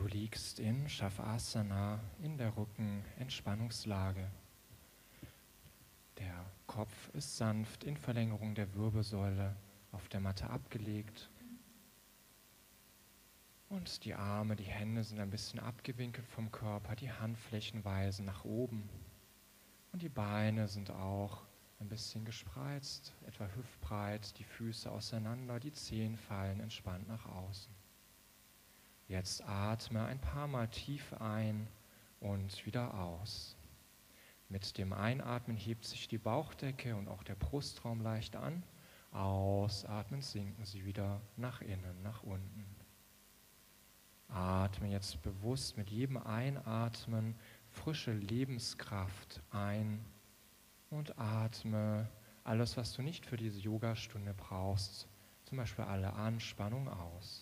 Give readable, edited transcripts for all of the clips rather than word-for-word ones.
Du liegst in Shavasana in der Rückenentspannungslage. Der Kopf ist sanft in Verlängerung der Wirbelsäule auf der Matte abgelegt. Und die Arme, die Hände sind ein bisschen abgewinkelt vom Körper, die Handflächen weisen nach oben. Und die Beine sind auch ein bisschen gespreizt, etwa hüftbreit, die Füße auseinander, die Zehen fallen entspannt nach außen. Jetzt atme ein paar Mal tief ein und wieder aus. Mit dem Einatmen hebt sich die Bauchdecke und auch der Brustraum leicht an. Ausatmen sinken sie wieder nach innen, nach unten. Atme jetzt bewusst mit jedem Einatmen frische Lebenskraft ein und atme alles, was du nicht für diese Yogastunde brauchst, zum Beispiel alle Anspannung aus.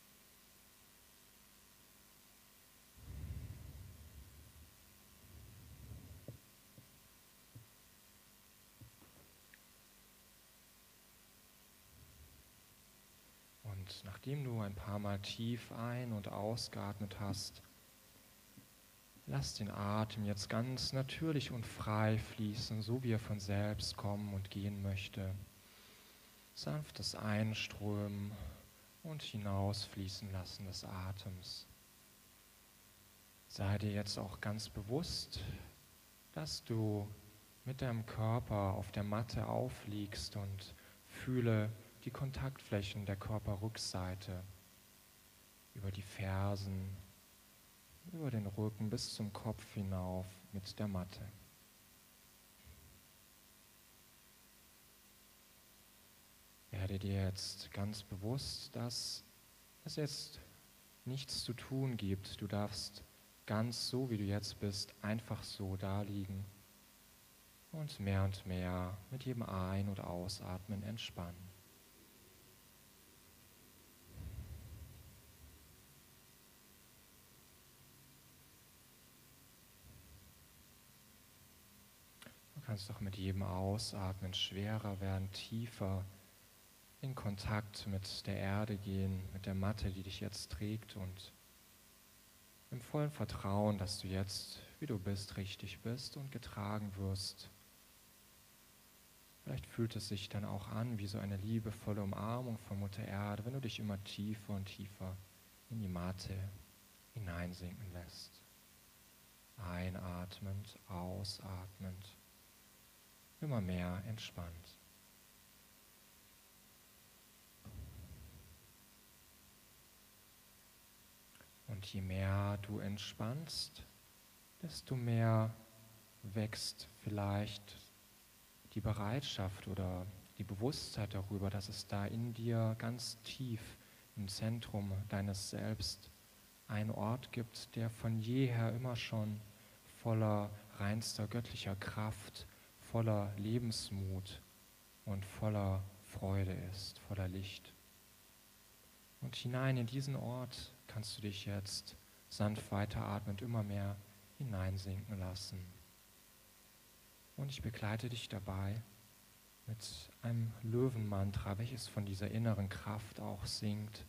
Und nachdem du ein paar Mal tief ein- und ausgeatmet hast, lass den Atem jetzt ganz natürlich und frei fließen, so wie er von selbst kommen und gehen möchte. Sanftes Einströmen und hinausfließen lassen des Atems. Sei dir jetzt auch ganz bewusst, dass du mit deinem Körper auf der Matte aufliegst und fühle die Kontaktflächen der Körperrückseite über die Fersen, über den Rücken bis zum Kopf hinauf mit der Matte. Werde dir jetzt ganz bewusst, dass es jetzt nichts zu tun gibt. Du darfst ganz so, wie du jetzt bist, einfach so da liegen und mehr mit jedem Ein- und Ausatmen entspannen. Du kannst auch mit jedem Ausatmen schwerer werden, tiefer in Kontakt mit der Erde gehen, mit der Matte, die dich jetzt trägt und im vollen Vertrauen, dass du jetzt, wie du bist, richtig bist und getragen wirst. Vielleicht fühlt es sich dann auch an wie so eine liebevolle Umarmung von Mutter Erde, wenn du dich immer tiefer und tiefer in die Matte hineinsinken lässt. Einatmend, ausatmend, immer mehr entspannt. Und je mehr du entspannst, desto mehr wächst vielleicht die Bereitschaft oder die Bewusstheit darüber, dass es da in dir ganz tief im Zentrum deines Selbst einen Ort gibt, der von jeher immer schon voller reinster göttlicher Kraft, voller Lebensmut und voller Freude ist, voller Licht. Und hinein in diesen Ort kannst du dich jetzt sanft weiteratmend immer mehr hineinsinken lassen. Und ich begleite dich dabei mit einem Löwenmantra, welches von dieser inneren Kraft auch singt.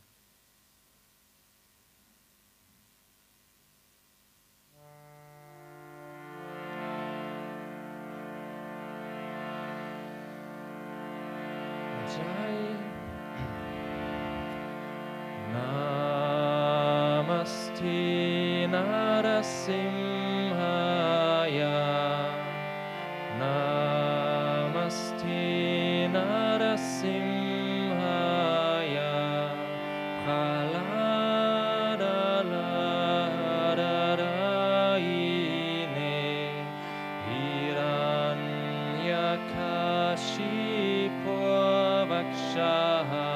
Jai Namaste Narasimhaya Namaste Narasimhaya Praladaladarayine Hiranyakashipo Vakshaha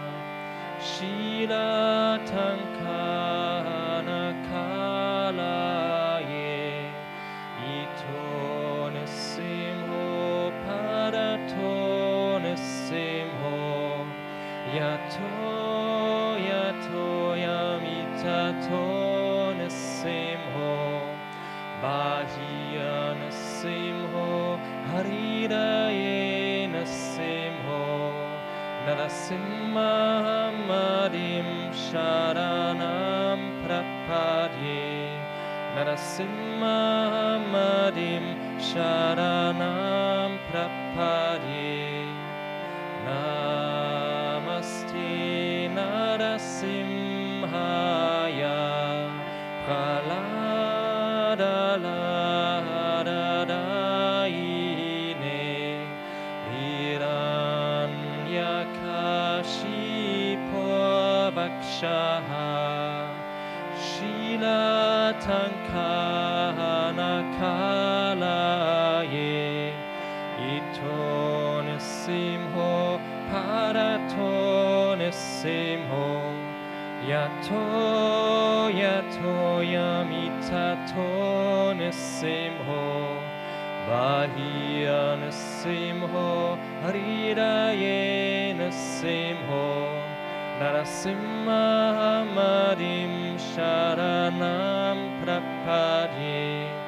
Shila Tankana Kalaye Ito Nisimho Parato Nisimho Yato Yamitato Nisimho Bahia Nisimho Haridaye Nisimho Narasimha Madim Sharanam Prapa Narasimhamadim Sharanam Prapadye. Namaste Narasimhaya Praladaladaine Hiranyakashipo Vakshaha Shilatankanakalaye Itonissimho Paratonissimho Yato Yamitatonисsimho Bahiyanissimho Hridayenissimho Narasimhamadim Sharanam Prapadye.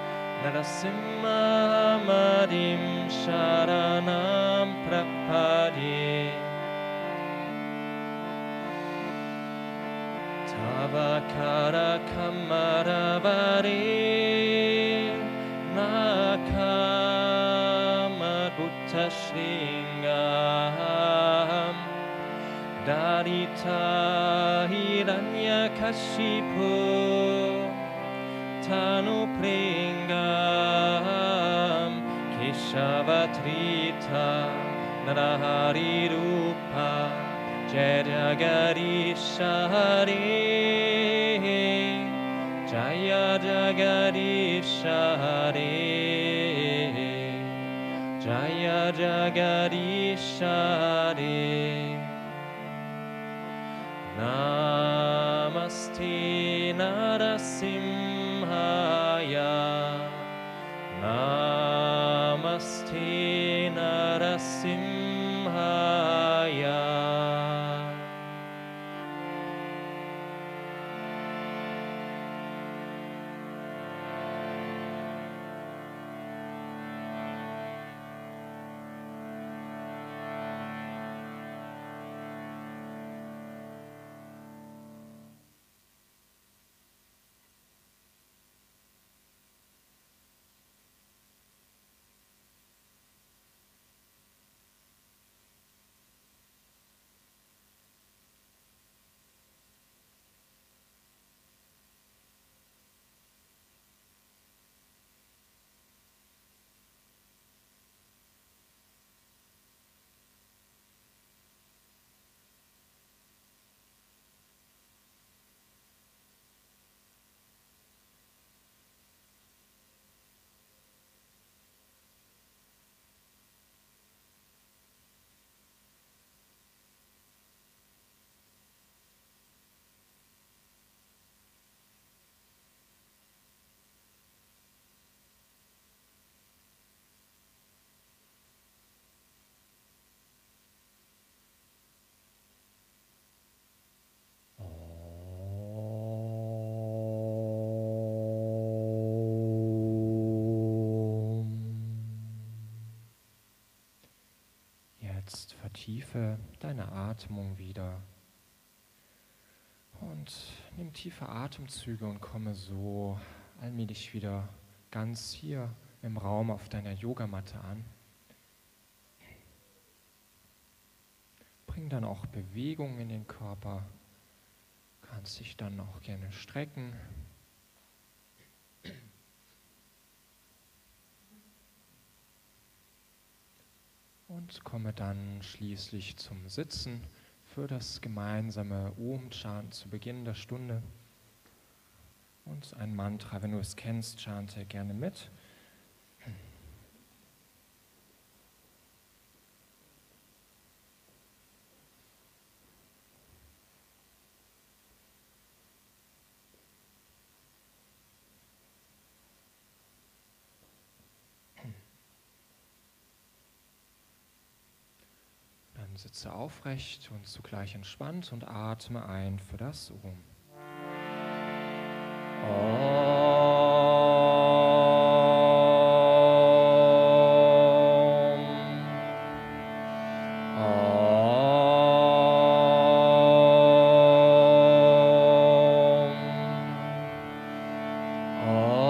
Narasimhamadim Sharanam Prapadye. Tavakara Kamaravare Nakamabutta Shringam Darita Hiranyakashipu Tanu Pringam Keshavatrita Narahari Rupa Jayagadishari Jaya Jagadishari Jaya Jagadishari. Namaste Narasimhaya Namaste Narasimhaya. Jetzt vertiefe deine Atmung wieder und nimm tiefe Atemzüge und komme so allmählich wieder ganz hier im Raum auf deiner Yogamatte an. Bring dann auch Bewegung in den Körper, kannst dich dann auch gerne strecken. Und komme dann schließlich zum Sitzen für das gemeinsame Om-Chant zu Beginn der Stunde. Und ein Mantra, wenn du es kennst, chante gerne mit. Dann sitze aufrecht und zugleich entspannt und atme ein für das Om. Om.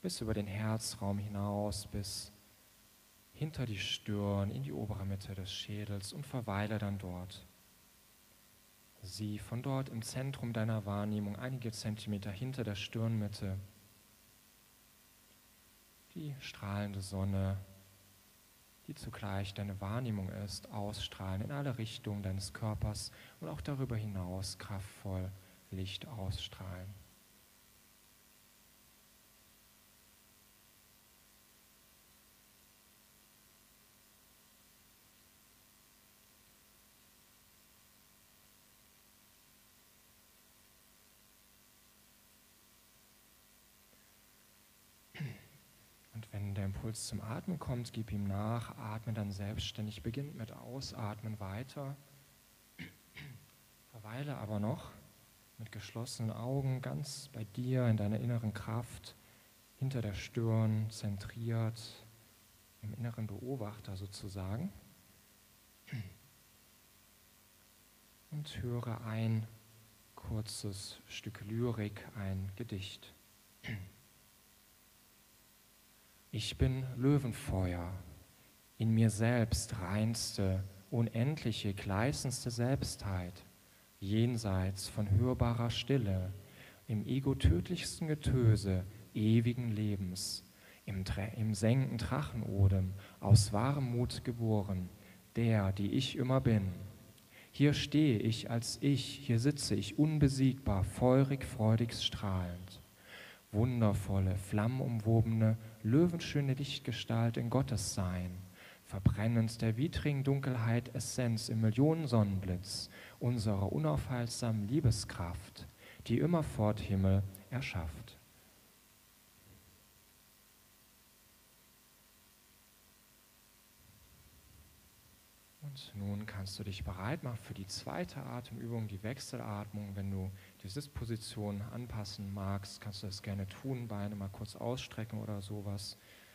bis über den Herzraum hinaus, bis hinter die Stirn, in die obere Mitte des Schädels und verweile dann dort. Sieh von dort im Zentrum deiner Wahrnehmung, einige Zentimeter hinter der Stirnmitte, die strahlende Sonne, die zugleich deine Wahrnehmung ist, ausstrahlen in alle Richtungen deines Körpers und auch darüber hinaus kraftvoll Licht ausstrahlen. Und wenn der Impuls zum Atmen kommt, gib ihm nach, atme dann selbstständig, beginnt mit Ausatmen weiter. Verweile aber noch mit geschlossenen Augen ganz bei dir in deiner inneren Kraft, hinter der Stirn, zentriert, im inneren Beobachter sozusagen. Und höre ein kurzes Stück Lyrik, ein Gedicht. Ich bin Löwenfeuer, in mir selbst reinste, unendliche, gleißendste Selbstheit, jenseits von hörbarer Stille, im ego-tödlichsten Getöse ewigen Lebens, im senken Drachenodem, aus wahrem Mut geboren, der, die ich immer bin. Hier stehe ich als ich, hier sitze ich unbesiegbar, feurig, freudig, strahlend. Wundervolle, flammenumwobene, löwenschöne Lichtgestalt in Gottes Sein, verbrennend der widrigen Dunkelheit Essenz im Millionensonnenblitz unserer unaufhaltsamen Liebeskraft, die immerfort Himmel erschafft. Und nun kannst du dich bereit machen für die zweite Atemübung, die Wechselatmung. Wenn du die Sitzposition anpassen magst, kannst du das gerne tun, Beine mal kurz ausstrecken oder sowas.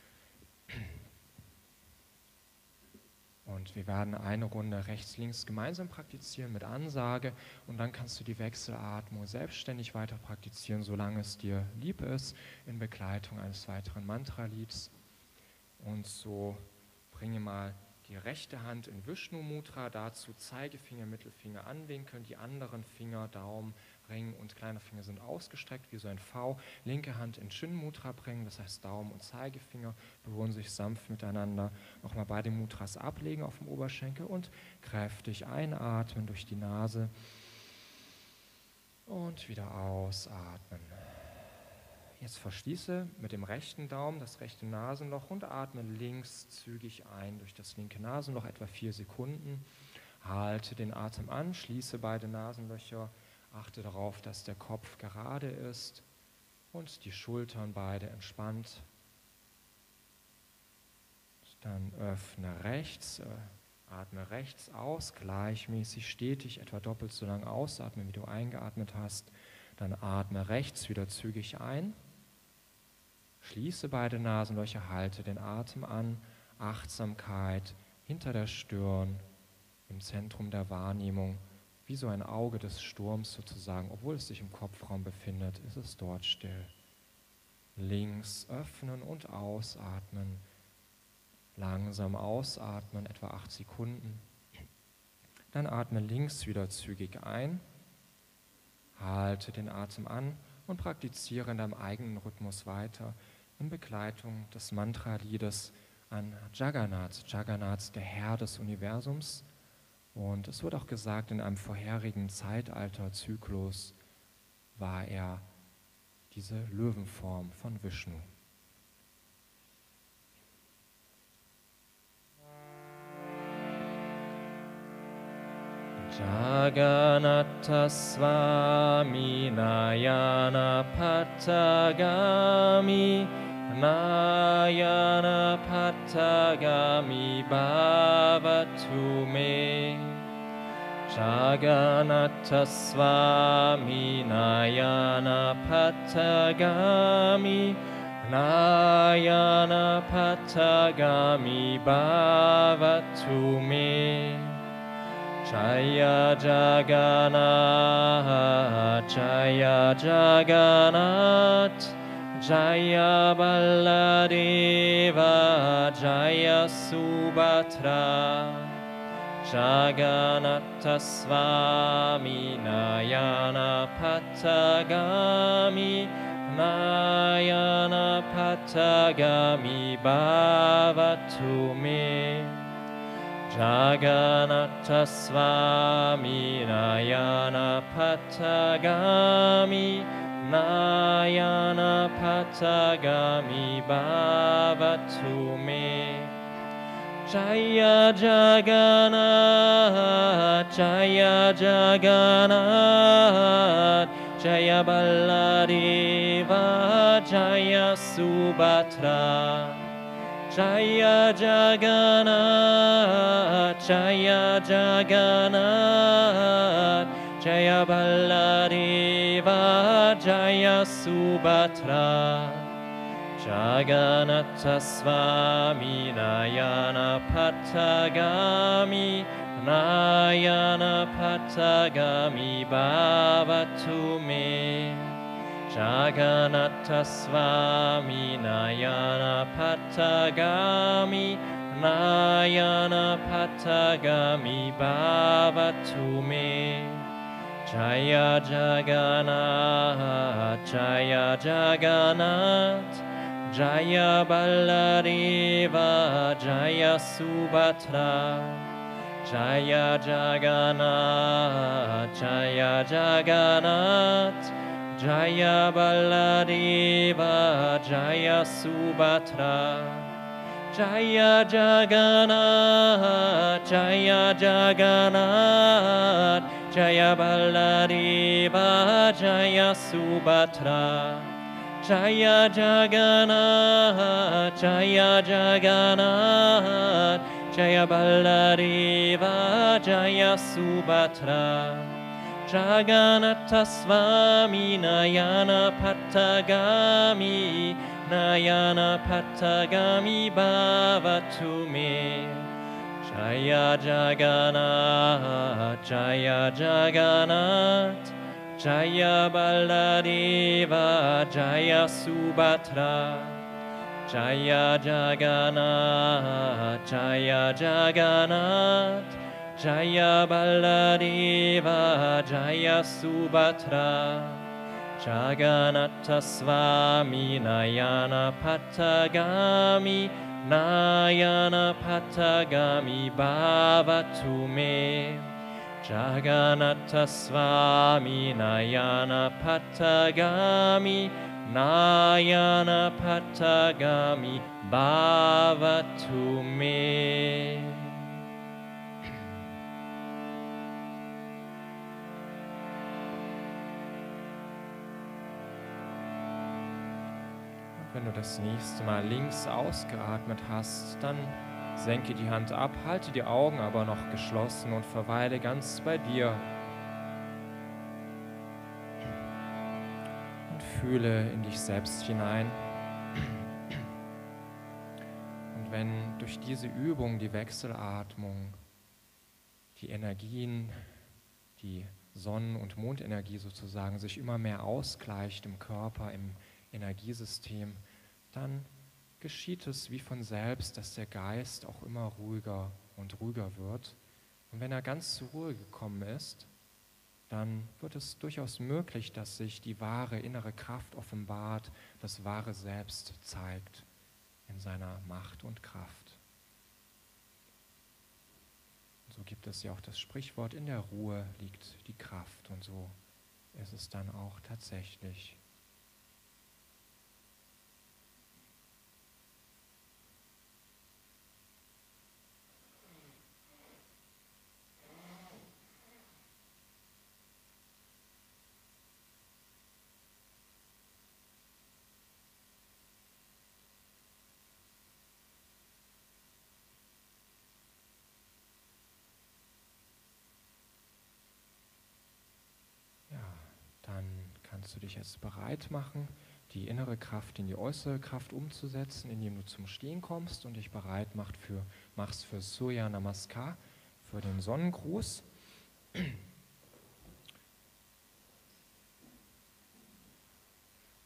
Und wir werden eine Runde rechts-links gemeinsam praktizieren mit Ansage und dann kannst du die Wechselatmung selbstständig weiter praktizieren, solange es dir lieb ist, in Begleitung eines weiteren Mantralieds. Und so bringe mal die rechte Hand in Vishnu Mudra, dazu Zeigefinger, Mittelfinger anwinkeln, die anderen Finger, Daumen, Ring und kleiner Finger sind ausgestreckt wie so ein V. Linke Hand in Chin Mudra bringen, das heißt Daumen und Zeigefinger berühren sich sanft miteinander. Nochmal beide Mudras ablegen auf dem Oberschenkel und kräftig einatmen durch die Nase und wieder ausatmen. Jetzt verschließe mit dem rechten Daumen das rechte Nasenloch und atme links zügig ein durch das linke Nasenloch, etwa 4 Sekunden. Halte den Atem an, schließe beide Nasenlöcher, achte darauf, dass der Kopf gerade ist und die Schultern beide entspannt. Dann öffne rechts, atme rechts aus, gleichmäßig, stetig, etwa doppelt so lang ausatmen, wie du eingeatmet hast. Dann atme rechts wieder zügig ein. Schließe beide Nasenlöcher, halte den Atem an, Achtsamkeit hinter der Stirn, im Zentrum der Wahrnehmung, wie so ein Auge des Sturms sozusagen, obwohl es sich im Kopfraum befindet, ist es dort still. Links öffnen und ausatmen, langsam ausatmen, etwa 8 Sekunden. Dann atme links wieder zügig ein, halte den Atem an und praktiziere in deinem eigenen Rhythmus weiter, in Begleitung des Mantra-Liedes an Jagannath. Jagannath, der Herr des Universums. Und es wird auch gesagt, in einem vorherigen Zeitalterzyklus war er diese Löwenform von Vishnu. Jagannatha Swami Nayana Patagami Nayana Patagami Bhavatu Me Jagannatha Swami Nayana Patagami Nayana Patagami Bhavatu Me Jaya Jagannath, Jaya Jagannath, Jaya Baladeva Jaya Subhadra Jagannatha Swami Nayana Patagami Nayana Patagami Bhavatu me Jagannatha Swami Nayana Patagami Nayana Patagami Bhavatu me Jaya Jagannath Jaya Jagannath Jaya Baladeva Jaya Subhadra Jaya Jagannath Jaya Jagannath Jaya Baladeva Jaya Subhadra Jagannatha Swami Nayana Patagami Nayana Patagami Bhavatu me Jagannatha Swami Nayana Patagami Nayana Patagami Bhavatu me Jaya Jagannath Jaya Jagannath Jaya Baladeva Jaya Subhadra Jaya Jagannath Jaya Jagannath Jaya Baladeva Jaya Subhadra Jaya Jagannath Jaya Jagannath Jaya Baladeva Jaya Subhadra Jaya Jagannath Jaya Jagannath Jaya Baladeva Jaya Subhadra Jagannatha Swami Nayana Patagami Nayana Patagami Bhavatu me Jaya Jagannath Jaya Jagannath Jaya Baladeva Jaya Subhadra Jaya Jagannath Jaya Jagannath Jaya Baladeva Jaya Subhadra Jagannatha Swami Nayana Patagami Nayana Patagami Bhavatu me Jagannatha Swami Nayana Patagami Nayana Patagami Bhavatu me. Wenn du das nächste Mal links ausgeatmet hast, dann senke die Hand ab, halte die Augen aber noch geschlossen und verweile ganz bei dir. Und fühle in dich selbst hinein. Und wenn durch diese Übung, die Wechselatmung, die Energien, die Sonnen- und Mondenergie sozusagen sich immer mehr ausgleicht im Körper, im Energiesystem, dann geschieht es wie von selbst, dass der Geist auch immer ruhiger und ruhiger wird. Und wenn er ganz zur Ruhe gekommen ist, dann wird es durchaus möglich, dass sich die wahre innere Kraft offenbart, das wahre Selbst zeigt in seiner Macht und Kraft. Und so gibt es ja auch das Sprichwort, in der Ruhe liegt die Kraft, und so ist es dann auch tatsächlich. Kannst du dich jetzt bereit machen, die innere Kraft in die äußere Kraft umzusetzen, indem du zum Stehen kommst und dich bereit machst für Surya Namaskar, für den Sonnengruß.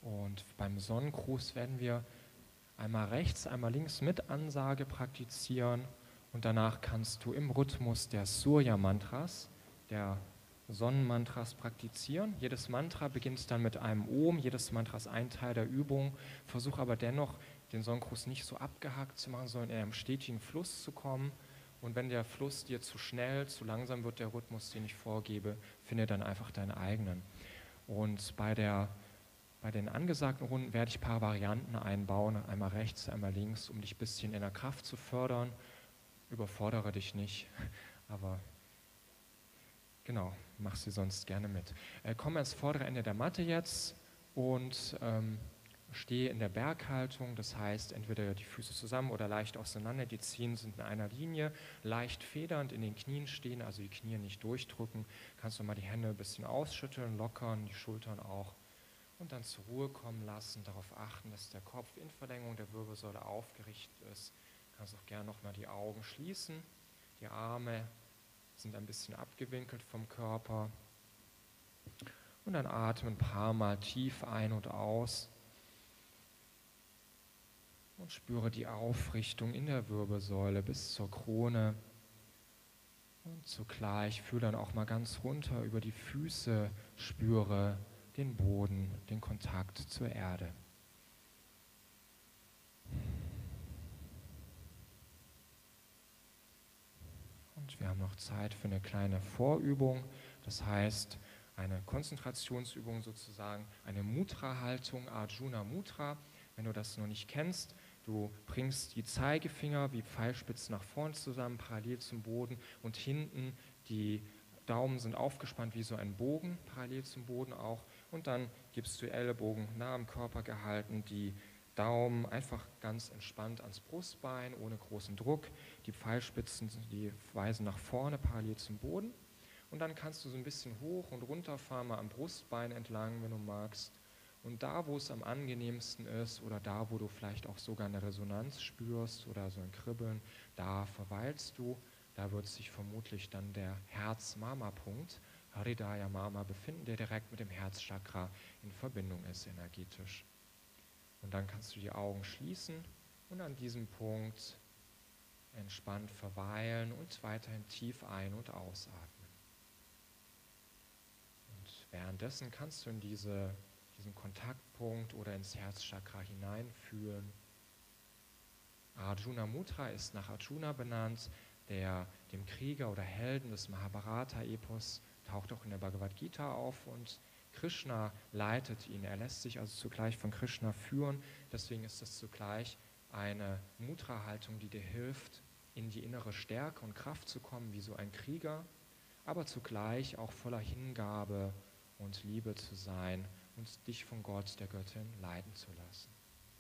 Und beim Sonnengruß werden wir einmal rechts, einmal links mit Ansage praktizieren und danach kannst du im Rhythmus der Surya-Mantras, der Sonnenmantras praktizieren. Jedes Mantra beginnt dann mit einem Om, jedes Mantra ist ein Teil der Übung. Versuch aber dennoch, den Sonnengruß nicht so abgehackt zu machen, sondern in einem stetigen Fluss zu kommen. Und wenn der Fluss dir zu schnell, zu langsam wird, der Rhythmus, den ich vorgebe, finde dann einfach deinen eigenen. Und bei den angesagten Runden werde ich ein paar Varianten einbauen, einmal rechts, einmal links, um dich ein bisschen in der Kraft zu fördern. Überfordere dich nicht, aber genau, mach sie sonst gerne mit. Komm ans vordere Ende der Matte jetzt und stehe in der Berghaltung, das heißt entweder die Füße zusammen oder leicht auseinander, die Zehen sind in einer Linie, leicht federnd in den Knien stehen, also die Knie nicht durchdrücken, kannst du mal die Hände ein bisschen ausschütteln, lockern, die Schultern auch und dann zur Ruhe kommen lassen, darauf achten, dass der Kopf in Verlängerung der Wirbelsäule aufgerichtet ist, kannst auch gerne nochmal die Augen schließen, die Arme sind ein bisschen abgewinkelt vom Körper und dann atmen ein paar Mal tief ein und aus. Und spüre die Aufrichtung in der Wirbelsäule bis zur Krone. Und zugleich fühle dann auch mal ganz runter über die Füße, spüre den Boden, den Kontakt zur Erde. Und wir haben noch Zeit für eine kleine Vorübung, das heißt eine Konzentrationsübung sozusagen, eine Mudra-Haltung, Arjuna Mudra. Wenn du das noch nicht kennst, du bringst die Zeigefinger wie Pfeilspitzen nach vorn zusammen, parallel zum Boden und hinten die Daumen sind aufgespannt wie so ein Bogen, parallel zum Boden auch. Und dann gibst du die Ellenbogen nah am Körper gehalten, die Daumen einfach ganz entspannt ans Brustbein, ohne großen Druck. Die Pfeilspitzen, die weisen nach vorne, parallel zum Boden. Und dann kannst du so ein bisschen hoch und runter fahren, mal am Brustbein entlang, wenn du magst. Und da, wo es am angenehmsten ist oder da, wo du vielleicht auch sogar eine Resonanz spürst oder so ein Kribbeln, da verweilst du. Da wird sich vermutlich dann der Herz-Mama-Punkt, Hridaya Mama, befinden, der direkt mit dem Herzchakra in Verbindung ist energetisch. Und dann kannst du die Augen schließen und an diesem Punkt entspannt verweilen und weiterhin tief ein- und ausatmen. Und währenddessen kannst du in diesen Kontaktpunkt oder ins Herzchakra hineinfühlen. Arjuna Mudra ist nach Arjuna benannt, dem Krieger oder Helden des Mahabharata-Epos, taucht auch in der Bhagavad Gita auf und Krishna leitet ihn. Er lässt sich also zugleich von Krishna führen. Deswegen ist es zugleich eine Mudra-Haltung, die dir hilft, in die innere Stärke und Kraft zu kommen, wie so ein Krieger, aber zugleich auch voller Hingabe und Liebe zu sein und dich von Gott, der Göttin, leiten zu lassen.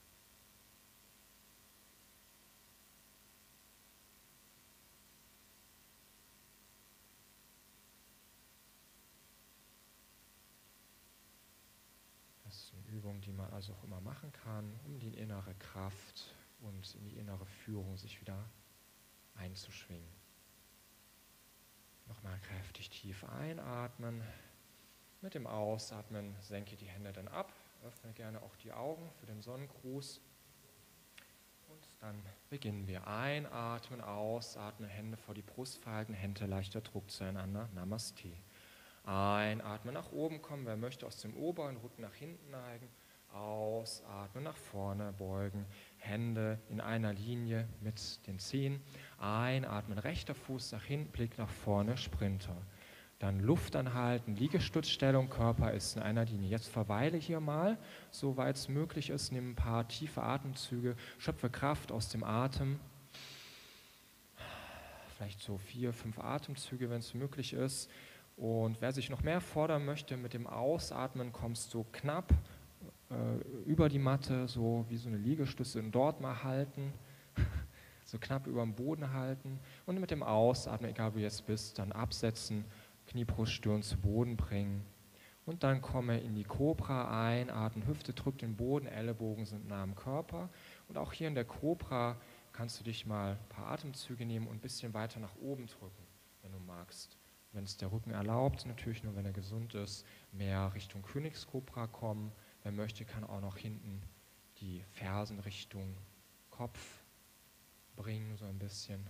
Das ist eine Übung, die man also auch immer machen kann, um die innere Kraft und in die innere Führung sich wieder einzuschwingen. Nochmal kräftig tief einatmen. Mit dem Ausatmen senke die Hände dann ab, öffne gerne auch die Augen für den Sonnengruß. Und dann beginnen wir. Einatmen, ausatmen, Hände vor die Brust falten, Hände leichter Druck zueinander. Namaste. Einatmen, nach oben kommen, wer möchte, aus dem oberen Rücken nach hinten neigen. Ausatmen, nach vorne beugen, Hände in einer Linie mit den Zehen. Einatmen, rechter Fuß nach hinten, Blick nach vorne, Sprinter. Dann Luft anhalten, Liegestützstellung, Körper ist in einer Linie. Jetzt verweile hier mal, soweit es möglich ist, nimm ein paar tiefe Atemzüge, schöpfe Kraft aus dem Atem. Vielleicht so 4, 5 Atemzüge, wenn es möglich ist. Und wer sich noch mehr fordern möchte, mit dem Ausatmen kommst du knapp über die Matte, so wie so eine Liegestütze, und dort mal halten, so knapp über dem Boden halten. Und mit dem Ausatmen, egal wo du jetzt bist, dann absetzen, Knie, Brust, Stirn zu Boden bringen. Und dann komme in die Kobra, einatmen, Hüfte drückt den Boden, Ellenbogen sind nah am Körper. Und auch hier in der Kobra kannst du dich mal ein paar Atemzüge nehmen und ein bisschen weiter nach oben drücken, wenn du magst. Wenn es der Rücken erlaubt, natürlich nur wenn er gesund ist, mehr Richtung Königskobra kommen. Wer möchte, kann auch noch hinten die Fersen Richtung Kopf bringen, so ein bisschen.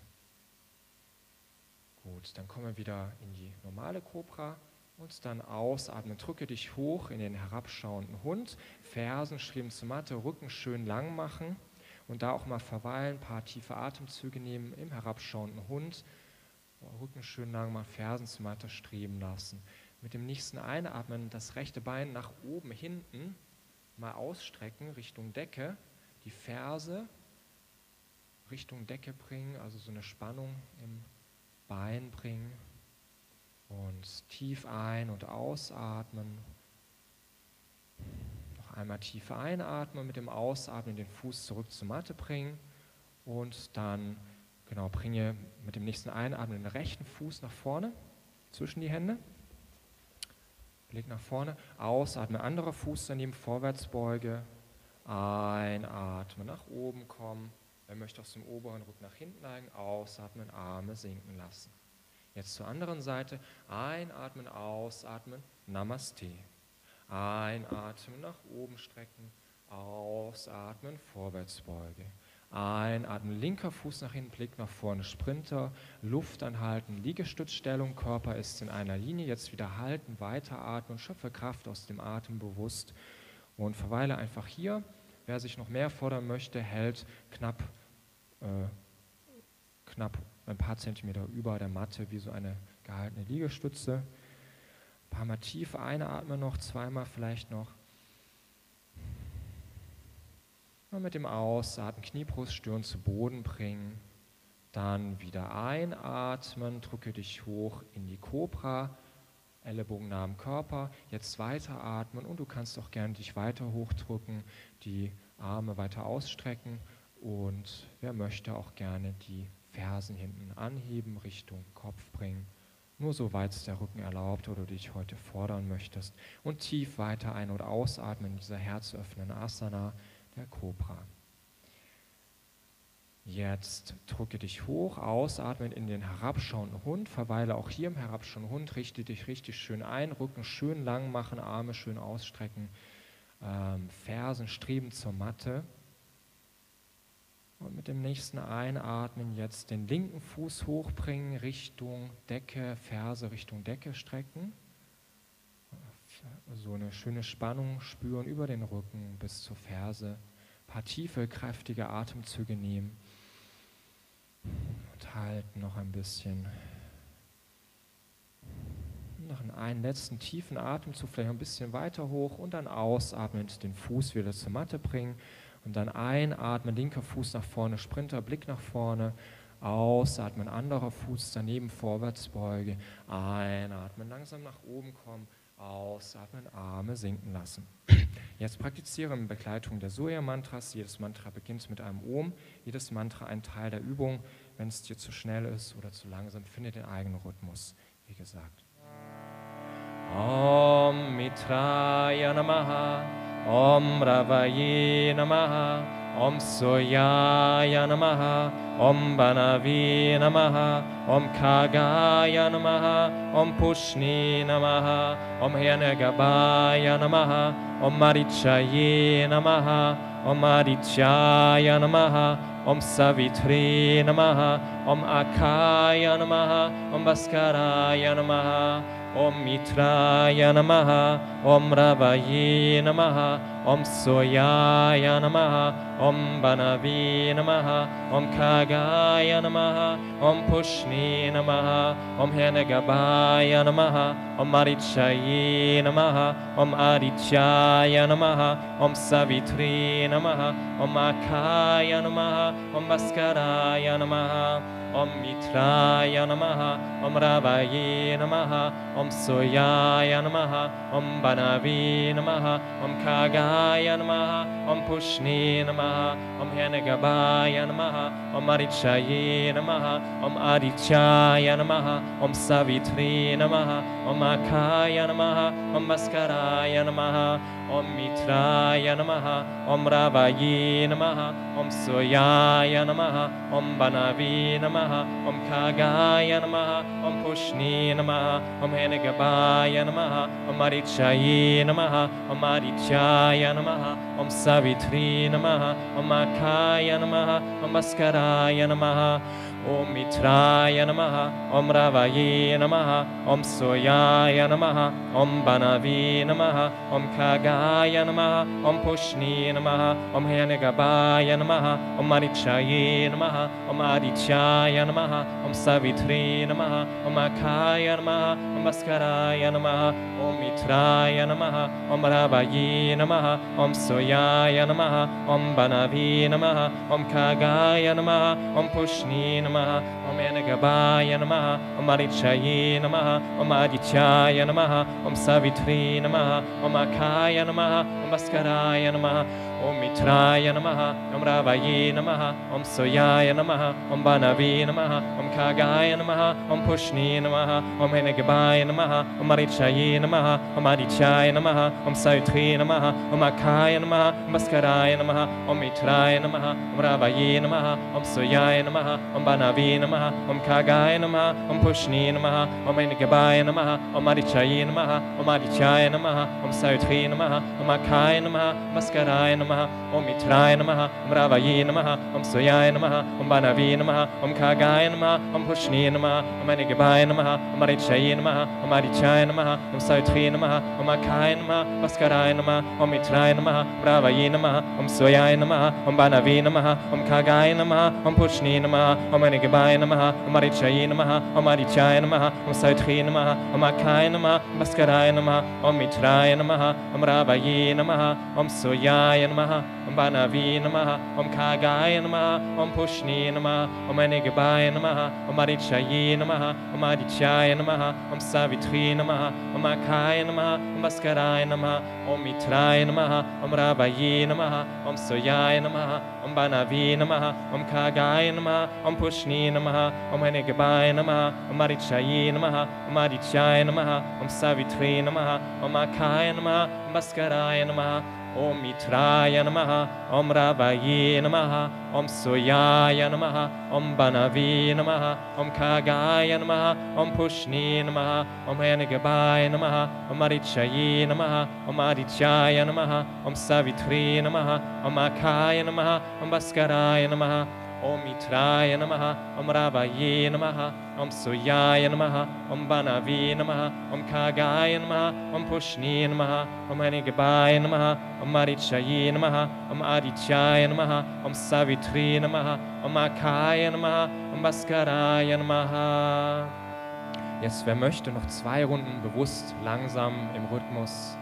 Gut, dann kommen wir wieder in die normale Kobra und dann ausatmen. Drücke dich hoch in den herabschauenden Hund, Fersen streben zur Matte, Rücken schön lang machen und da auch mal verweilen, ein paar tiefe Atemzüge nehmen im herabschauenden Hund. Rücken schön lang machen, Fersen zur Matte streben lassen. Mit dem nächsten Einatmen das rechte Bein nach oben, hinten mal ausstrecken Richtung Decke, die Ferse Richtung Decke bringen, also so eine Spannung im Bein bringen und tief ein- und ausatmen. Noch einmal tief einatmen, mit dem Ausatmen den Fuß zurück zur Matte bringen und dann bringe mit dem nächsten Einatmen den rechten Fuß nach vorne, zwischen die Hände. Blick nach vorne, ausatmen, anderer Fuß daneben, Vorwärtsbeuge, einatmen, nach oben kommen. Wer möchte aus dem oberen Rücken nach hinten neigen, ausatmen, Arme sinken lassen. Jetzt zur anderen Seite, einatmen, ausatmen, Namaste. Einatmen, nach oben strecken, ausatmen, Vorwärtsbeuge. Einatmen, linker Fuß nach hinten, Blick nach vorne, Sprinter, Luft anhalten, Liegestützstellung, Körper ist in einer Linie, jetzt wieder halten, weiteratmen, schöpfe Kraft aus dem Atem bewusst und verweile einfach hier. Wer sich noch mehr fordern möchte, hält knapp ein paar Zentimeter über der Matte, wie so eine gehaltene Liegestütze. Ein paar Mal tief einatmen noch, zweimal vielleicht noch. Und mit dem Ausatmen Kniebrust, Stirn zu Boden bringen. Dann wieder einatmen, drücke dich hoch in die Kobra, Ellenbogen nah am Körper. Jetzt weiteratmen und du kannst auch gerne dich weiter hochdrücken, die Arme weiter ausstrecken und wer möchte auch gerne die Fersen hinten anheben, Richtung Kopf bringen. Nur so weit es der Rücken erlaubt oder du dich heute fordern möchtest. Und tief weiter ein- und ausatmen in dieser herzöffnenden Asana der Kobra. Jetzt drücke dich hoch, ausatmen in den herabschauenden Hund, verweile auch hier im herabschauenden Hund, richte dich richtig schön ein, Rücken schön lang machen, Arme schön ausstrecken, Fersen streben zur Matte. Und mit dem nächsten Einatmen jetzt den linken Fuß hochbringen, Richtung Decke, Ferse Richtung Decke strecken. So eine schöne Spannung spüren über den Rücken bis zur Ferse. Ein paar tiefe, kräftige Atemzüge nehmen. Und halten noch ein bisschen. Noch einen letzten tiefen Atemzug, vielleicht ein bisschen weiter hoch und dann ausatmen, den Fuß wieder zur Matte bringen. Und dann einatmen, linker Fuß nach vorne, Sprinter, Blick nach vorne, ausatmen, anderer Fuß daneben, Vorwärtsbeuge, einatmen, langsam nach oben kommen, ausatmen, Arme sinken lassen. Jetzt praktiziere in Begleitung der Surya-Mantras. Jedes Mantra beginnt mit einem Om, jedes Mantra ein Teil der Übung. Wenn es dir zu schnell ist oder zu langsam, finde den eigenen Rhythmus, wie gesagt. Om Mitraya Namaha, Om Ravaye Namaha, Om Soyaya Namaha, Om Banavi Namaha, Om Kagaya Namaha, Om Pushni Namaha, Om Hirnagabaya Namaha, Om Marichaye Namaha, Om Marichaya Namaha, Om Savitri Namaha, Om Akaya Namaha, Om Bhaskaraya Namaha, Om Mitraya Namaha, Om Ravaye Namaha, Om Soyaya Namaha, Om Banavi Namaha, Om Kagaya Namaha, Om Pushni Namaha, Om Hirnagabaya Namaha, Om Marichaye Namaha, Om Adityaya Namaha, Om Savitri Namaha, Om Akaya Namaha, Om Bhaskaraya Namaha, Om Mitraya Namaha, Om Ravaye Namaha, Om Soyaya Namaha, Om Banavi Namaha, Om Kagaya Namaha, Om Pushni Namaha, Om Hirnagabaya Namaha, Om Marichaye Namaha, Om Adityaya Namaha, Om Savitri Namaha, Om Akaya Namaha, Om Bhaskaraya Namaha, Om Mitraya Namaha, Om Ravaye Namaha, Om Soyaya Namaha, Om Banavi Namaha, Om Kagaya Namaha, Om Pushni Namaha, Om Henegabaya Namaha, Om Marichaye Namaha, Om Adityaya Namaha, Om Savitri Namaha, Om Akaya Namaha, Om Bhaskaraya Namaha, Om Mitraya Namaha, Om Ravaye Namaha, Om Soyaya Namaha, Om Banavi Namaha, Om Kagaya Namaha, Om Pushni Namaha, Om Henegabaya Namaha, Om Marichaye Namaha, Om Adityaya Namaha, Om Savitri Namaha, Om Akaya Namaha, Om Bhaskaraya Namaha, Om Mitraya Namaha, Om Ravaye Namaha, Om Soyaya Namaha, Om Banavi Namaha, Om Kagaya Namaha, Om Pushni Namaha, Om Henegabaya Namaha, Om Marichaye Namaha, Om Adityaya Namaha, Om Savitri Namaha, Om Akaya Namaha, Om Bhaskaraya Namaha, Om Mitraya Namaha, Om Ravaye Namaha, Om Soyaya Namaha, Om Banavi Namaha, Om Kagaya Namaha, Om Pushni Namaha, Om Henegabaya Namaha, Om Marichaye Namaha, Om Adityaya Namaha, Om Savitri Namaha, Om Akaya Namaha, Om Bhaskaraya Namaha, Om Mitraya Namaha, Om Ravaye Namaha, Om Soyaya Namaha, Om Banavi Namaha, Om Kagaya Namaha, Om Pushni Namaha, Om Henegabaya Namaha, Om Marichaye Namaha, Om Adityaya Namaha, Om Savitri Namaha, Om Akaya Namaha, Om Bhaskaraya Namaha, Om Mitraya Namaha, Om Ravaye Namaha, Om Soyaya Namaha, Om Banavi Namaha, Om Kagaya Namaha, Om Pushni Namaha, Om Henegabaya Namaha, Om Marichaye Namaha, Om Adityaya Namaha, Om Savitri Namaha, Om Akaya Namaha, Bhaskaraya Namaha, Om Mitraya Namaha, Om Ravaye Namaha, Om Soyaya Namaha, Om Banavi Namaha, Om Kagaya Namaha, Om Pushni Namaha, Om Henegabaya Namaha, Om Marichaye Namaha, Om Adityaya Namaha, Om Savitri Namaha, Om Akaya Namaha, Bhaskaraya Namaha, Om Mitraya Namaha, Om Ravaye Namaha, Om Soyaya Namaha, Om Banavi Namaha, Om Kagaya Namaha, Om Pushni Namaha, Om Henegabaya Namaha, Om Marichaye Namaha, Om Adityaya Namaha, Om Savitri Namaha, Om Akaya Namaha, Om Bhaskaraya Namaha, Om Mitraya Namaha, Om Ravaye Namaha, Om Soyaya Namaha, Om Banavi Namaha, Om Kagaya Namaha, Om Pushni Namaha, Om Henegabaya Namaha, Om Marichaye Namaha, Om Adityaya Namaha, Om Savitri Namaha, Om Akaya Namaha, Om Bhaskaraya Namaha, Om Mitraya Namaha, Om Ravaye Namaha, Om Soyaya Namaha, Om Banavi Namaha, Om Kagaya Namaha, Om Pushni Namaha, Om Henegabaya Namaha, Om Marichaye Namaha, Om Adityaya Namaha, Om Savitri Namaha, Om Akaya Namaha, Om Bhaskaraya Namaha, Om Mitraya Namaha, Om Ravaye Namaha, Om Soyaya Namaha, Om Banavi Namaha, Om Kagaya Namaha, Om Pushni Namaha, Om Henegabaya Namaha, Om Marichaye Namaha, Om Adityaya Namaha, Om Savitri Namaha, Om Akaya Namaha, Om Bhaskaraya Namaha. Jetzt, wer möchte, noch 2 Runden bewusst, langsam im Rhythmus.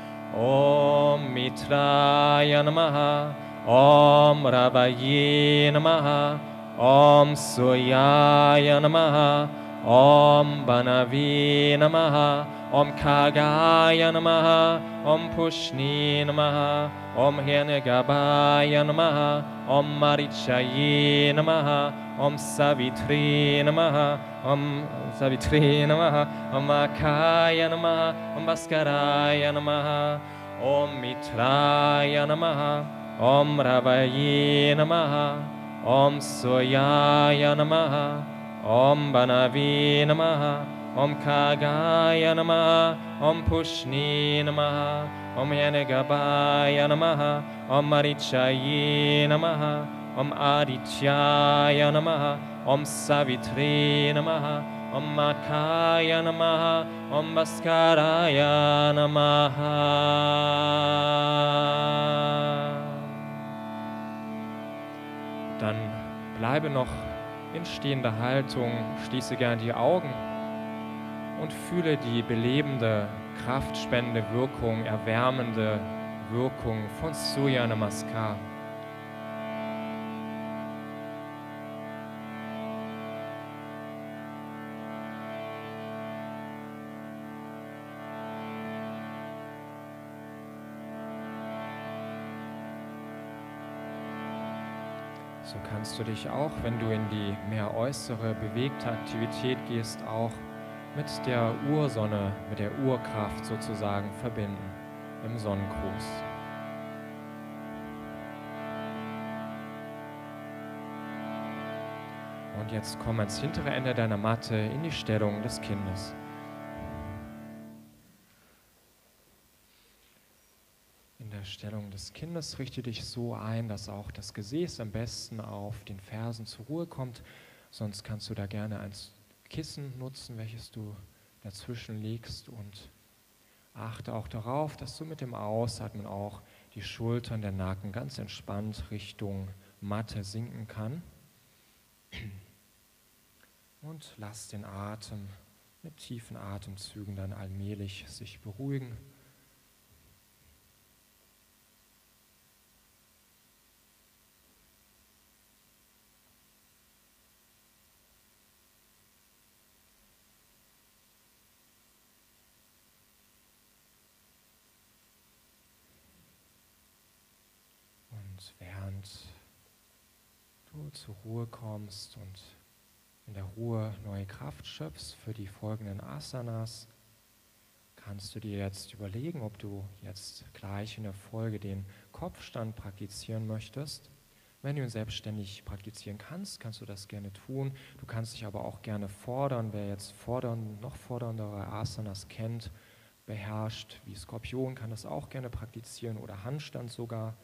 Om Mitraya Namaha, Om Ravaye Namaha, Om Soyaya Namaha, Om Banavi Namaha, Om Kagaya Namaha, Om Pushni Namaha, Om Henegabaya Namaha, Om Marichaye Namaha, Om Savitri Namaha, Om Savitri Namaha, Om Akaya Namaha, Om Bhaskaraya Namaha, Om Mitraya Namaha, Om Ravaye Namaha, Om Soyaya Namaha, Om Banavi Namaha, Om Kagaya Namaha, Om Pushni Namaha, Om Henegabaya Namaha, Om Marichaye Namaha, Om Adityaya Namaha, Om Savitri Namaha, Om Akaya Namaha, Om Bhaskaraya Namaha. Dann bleibe noch in stehender Haltung, schließe gern die Augen und fühle die belebende, kraftspendende Wirkung, erwärmende Wirkung von Surya Namaskar. So kannst du dich auch, wenn du in die mehr äußere, bewegte Aktivität gehst, auch mit der Ursonne, mit der Urkraft sozusagen verbinden. im Sonnengruß. Und jetzt komm ans hintere Ende deiner Matte in die Stellung des Kindes. In der Stellung des Kindes richte dich so ein, dass auch das Gesäß am besten auf den Fersen zur Ruhe kommt. Sonst kannst du da gerne ein Kissen nutzen, welches du dazwischen legst, und achte auch darauf, dass du mit dem Ausatmen auch die Schultern, der Nacken ganz entspannt Richtung Matte sinken kann. Und lass den Atem mit tiefen Atemzügen dann allmählich sich beruhigen. Und während du zur Ruhe kommst und in der Ruhe neue Kraft schöpfst für die folgenden Asanas, kannst du dir jetzt überlegen, ob du jetzt gleich in der Folge den Kopfstand praktizieren möchtest. Wenn du ihn selbstständig praktizieren kannst, kannst du das gerne tun. Du kannst dich aber auch gerne fordern. Wer jetzt noch forderndere Asanas kennt, beherrscht, wie Skorpion, kann das auch gerne praktizieren oder Handstand sogar.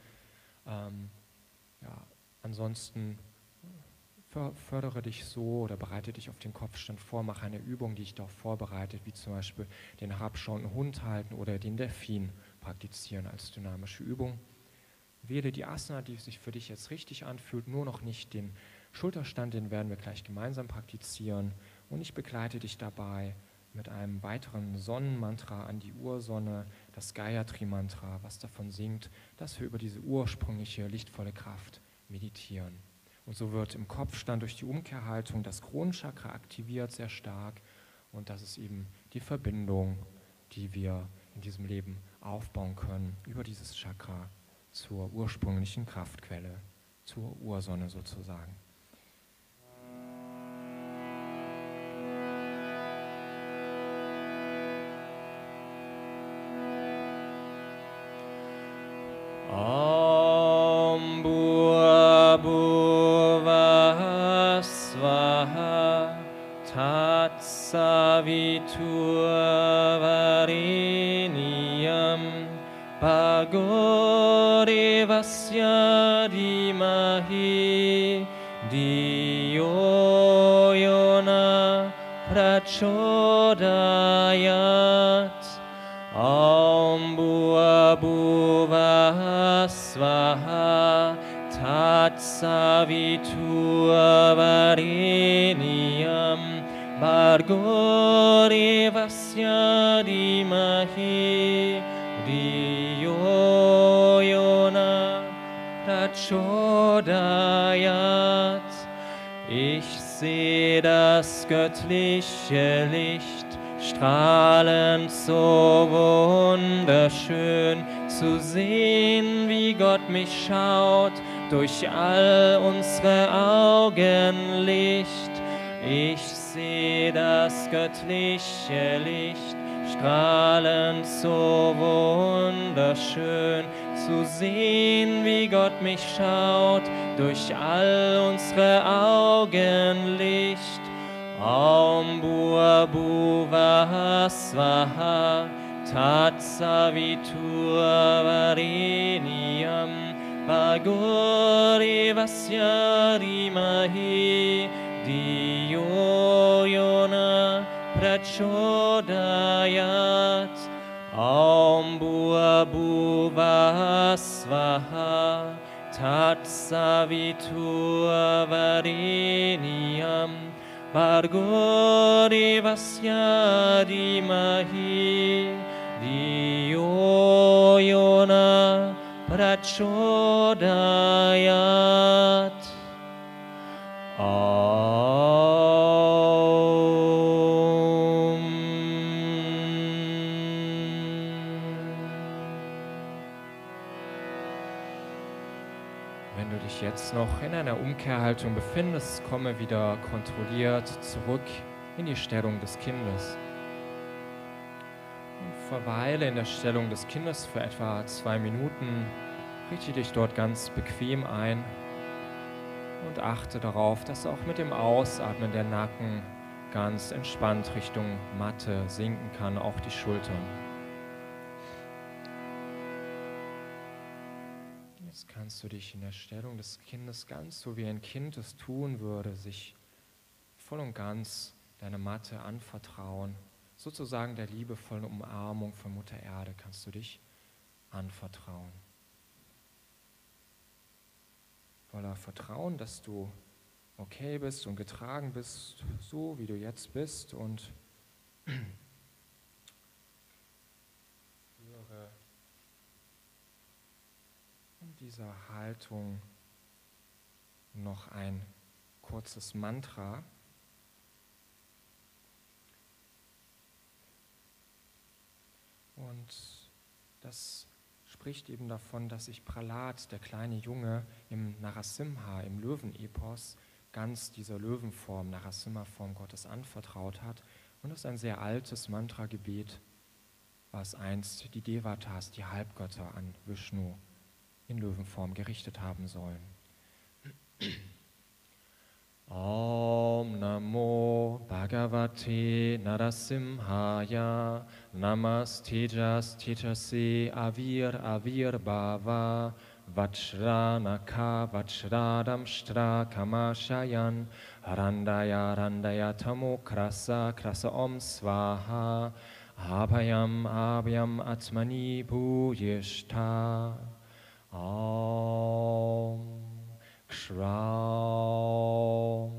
Ansonsten fördere dich so oder bereite dich auf den Kopfstand vor, mache eine Übung, die dich darauf vorbereitet, wie zum Beispiel den herabschauenden Hund halten oder den Delfin praktizieren als dynamische Übung. Wähle die Asana, die sich für dich jetzt richtig anfühlt, nur noch nicht den Schulterstand, den werden wir gleich gemeinsam praktizieren, und ich begleite dich dabei mit einem weiteren Sonnenmantra an die Ursonne, das Gayatri-Mantra, was davon singt, dass wir über diese ursprüngliche, lichtvolle Kraft meditieren. Und so wird im Kopfstand durch die Umkehrhaltung das Kronenchakra aktiviert, sehr stark. Und das ist eben die Verbindung, die wir in diesem Leben aufbauen können, über dieses Chakra zur ursprünglichen Kraftquelle, zur Ursonne sozusagen. Om Bhurabhuvah Swaha Tatsaviturvarenyam Bhargo Devasya Dhimahi Dhiyo Yona Prachodayat. Om Bhurabhuvah Swaha Tatsaviturvarenyam Bhargo Devasya Dhimahi Dhiyo Yona Prachodayat. Ich sehe das göttliche Licht strahlend, so wunderschön zu sehen, wie Gott mich schaut durch all unsere Augenlicht. Ich sehe das göttliche Licht strahlend, so wunderschön zu sehen, wie Gott mich schaut durch all unsere Augenlicht. Om Bhurabhuvah Swaha Tatsaviturvarenyam Bhargo Devasya Dhimahi Dhiyo Yona Prachodayat. Om Bhurabhuvah Swaha Tatsaviturvarenyam Bhargo Devasya Dhimahi Dhiyo Yona Prachodayat. Wenn du dich jetzt noch in einer Umkehrhaltung befindest, komme wieder kontrolliert zurück in die Stellung des Kindes. Und verweile in der Stellung des Kindes für etwa 2 Minuten. Richte dich dort ganz bequem ein und achte darauf, dass auch mit dem Ausatmen der Nacken ganz entspannt Richtung Matte sinken kann, auch die Schultern. Jetzt kannst du dich in der Stellung des Kindes ganz so wie ein Kind es tun würde, sich voll und ganz deine Matte anvertrauen. Sozusagen der liebevollen Umarmung von Mutter Erde kannst du dich anvertrauen. Voller Vertrauen, dass du okay bist und getragen bist, so wie du jetzt bist, und führe in dieser Haltung noch ein kurzes Mantra. Und das spricht eben davon, dass sich Prahlad, der kleine Junge, im Narasimha, im Löwenepos, ganz dieser Löwenform, Narasimha-Form Gottes anvertraut hat. Und das ist ein sehr altes Mantra-Gebet, was einst die Devatas, die Halbgötter, an Vishnu in Löwenform gerichtet haben sollen. Om Namo Bhagavate Narasimhaya Namastejas Tejase Avir Bhava Vajranaka Vajradamshtra Kamashayan Randaya Tamo Krasa Om Svaha Abhayam Atmani Bhuyishta Om Shraum.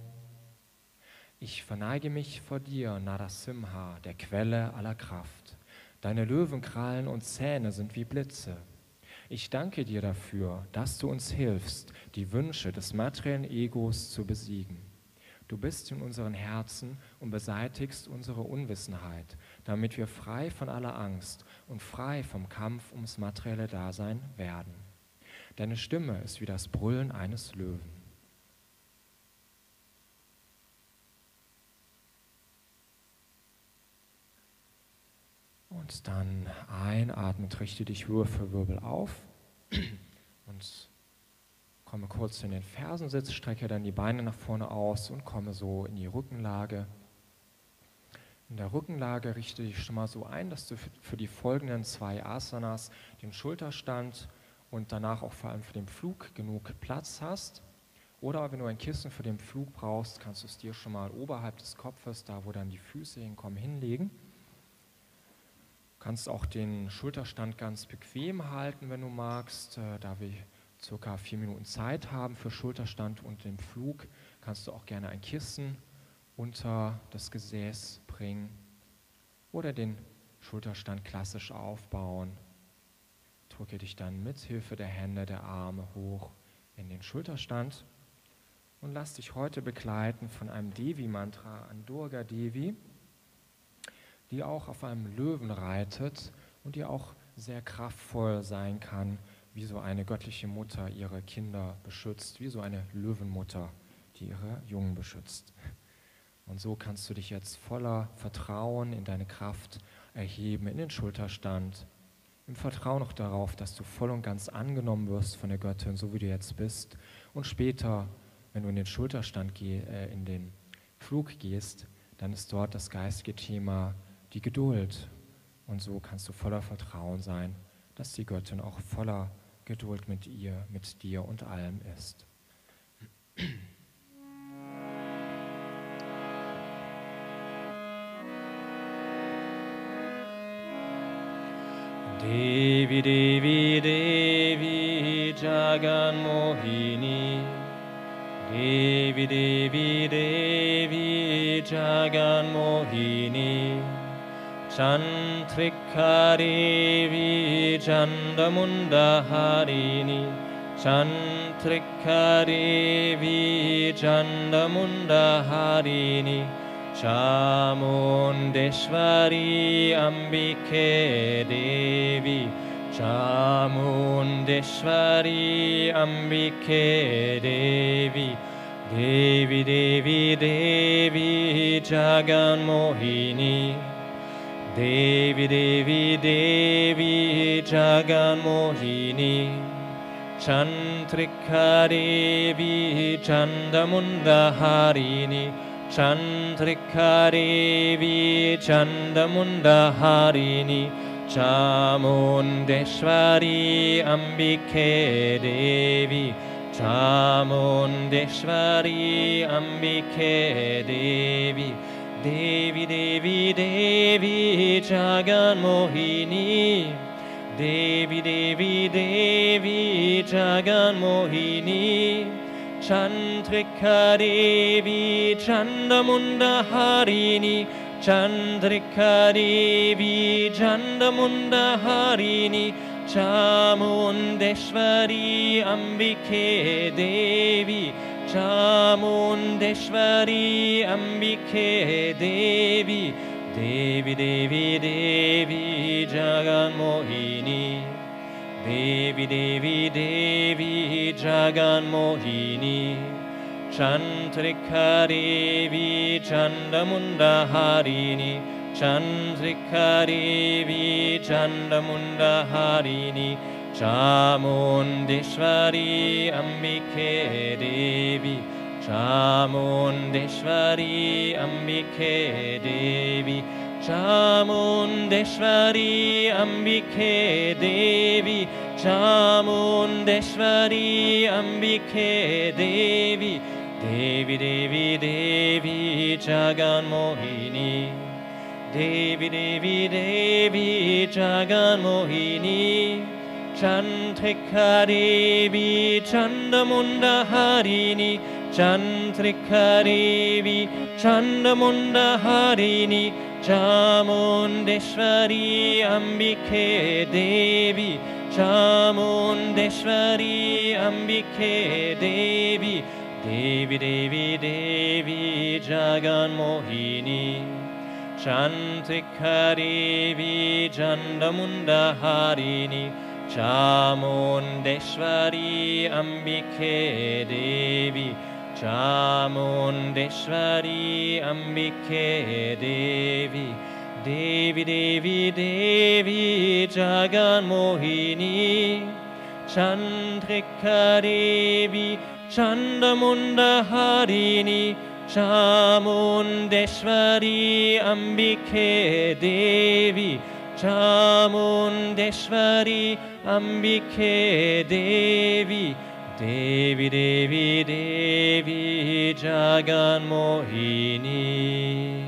Ich verneige mich vor dir, Narasimha, der Quelle aller Kraft. Deine Löwenkrallen und Zähne sind wie Blitze. Ich danke dir dafür, dass du uns hilfst, die Wünsche des materiellen Egos zu besiegen. Du bist in unseren Herzen und beseitigst unsere Unwissenheit, damit wir frei von aller Angst und frei vom Kampf ums materielle Dasein werden. Deine Stimme ist wie das Brüllen eines Löwen. Und dann einatmend richte dich Wirbel für Wirbel auf und komme kurz in den Fersensitz, strecke dann die Beine nach vorne aus und komme so in die Rückenlage. In der Rückenlage richte dich schon mal so ein, dass du für die folgenden 2 Asanas den Schulterstand und danach auch vor allem für den Flug genug Platz hast. Oder wenn du ein Kissen für den Flug brauchst, kannst du es dir schon mal oberhalb des Kopfes, da wo dann die Füße hinkommen, hinlegen. Du kannst auch den Schulterstand ganz bequem halten, wenn du magst. Da wir ca. 4 Minuten Zeit haben für Schulterstand und den Flug, kannst du auch gerne ein Kissen unter das Gesäß bringen oder den Schulterstand klassisch aufbauen. Drücke dich dann mit Hilfe der Hände, der Arme hoch in den Schulterstand und lass dich heute begleiten von einem Devi-Mantra an Durga Devi, die auch auf einem Löwen reitet und die auch sehr kraftvoll sein kann, wie so eine göttliche Mutter ihre Kinder beschützt, wie so eine Löwenmutter, die ihre Jungen beschützt. Und so kannst du dich jetzt voller Vertrauen in deine Kraft erheben, in den Schulterstand, im Vertrauen auch darauf, dass du voll und ganz angenommen wirst von der Göttin, so wie du jetzt bist. Und später, wenn du in den Schulterstand in den Flug gehst, dann ist dort das geistige Thema die Geduld. Und so kannst du voller Vertrauen sein, dass die Göttin auch voller Geduld mit dir und allem ist. Devi Devi Devi Jagan Mohini Devi Devi Devi Jagan Mohini Chantrika Devi Chandamunda Harini Chantrika Devi Chandamunda Harini Chamundeshwari Ambike Devi Chamundeshwari Ambike Devi Devi Devi Devi Jagan Mohini Devi Devi Devi Jaganmohini, Chantrika Devi Chandamunda Harini, Chantrika Devi Chandamunda Harini, Chamundeshwari Ambike Devi, Chamundeshwari Ambike Devi, Devi Devi Devi Jaganmohini, Devi Devi Devi Jaganmohini, Chantrika Devi Chandamunda Harini, Chantrika Devi Chandamunda Harini, Chamundeshwari Ambike Devi, Chamundeshwari Ambike Devi, Devi Devi Devi Jaganmohini, Devi Devi Devi Jaganmohini, Chantrika Devi Chandamunda Harini, Chantrika Devi Chandamunda Harini, Chamundeshwari Ambike Devi, Chamundeshwari Ambike Devi, Chamundeshwari Ambike Devi, Chamundeshwari Ambike Devi, Devi Devi Devi Jaganmohini, Devi Devi Devi Jaganmohini, Chantrika Devi Chandamunda Harini, Chantrika Devi Chandamunda Harini, Chamundeshwari Ambike Devi, Chamundeshwari Ambike Devi, Devi Devi Devi Jaganmohini, Chantrika Devi Chandamunda Harini, Chamundeshwari Ambike Devi, Chamundeshwari Ambike Devi, Devi Devi Devi Jaganmohini, Chantrika Devi Chandamunda Harini, Chamundeshwari Ambike Devi, Chamundeshwari Ambike Devi, Devi Devi Devi Jaganmohini.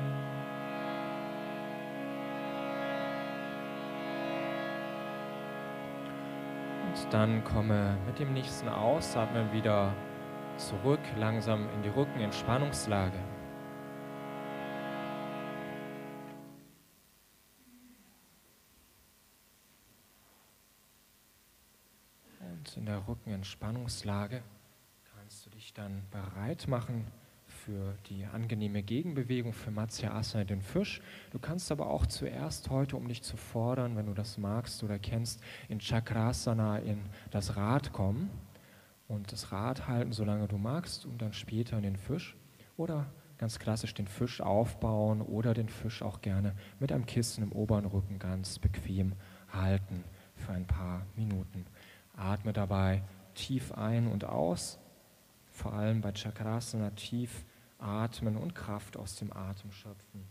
Und dann komme mit dem nächsten Ausatmen wieder zurück, langsam in die Rückenentspannungslage. Und in der Rückenentspannungslage kannst du dich dann bereit machen für die angenehme Gegenbewegung für Matsyasana, den Fisch. Du kannst aber auch zuerst heute, um dich zu fordern, wenn du das magst oder kennst, in Chakrasana in das Rad kommen und das Rad halten, solange du magst, und dann später in den Fisch. Oder ganz klassisch den Fisch aufbauen oder den Fisch auch gerne mit einem Kissen im oberen Rücken ganz bequem halten für ein paar Minuten. Atme dabei tief ein und aus, vor allem bei Chakrasana tief atmen und Kraft aus dem Atem schöpfen.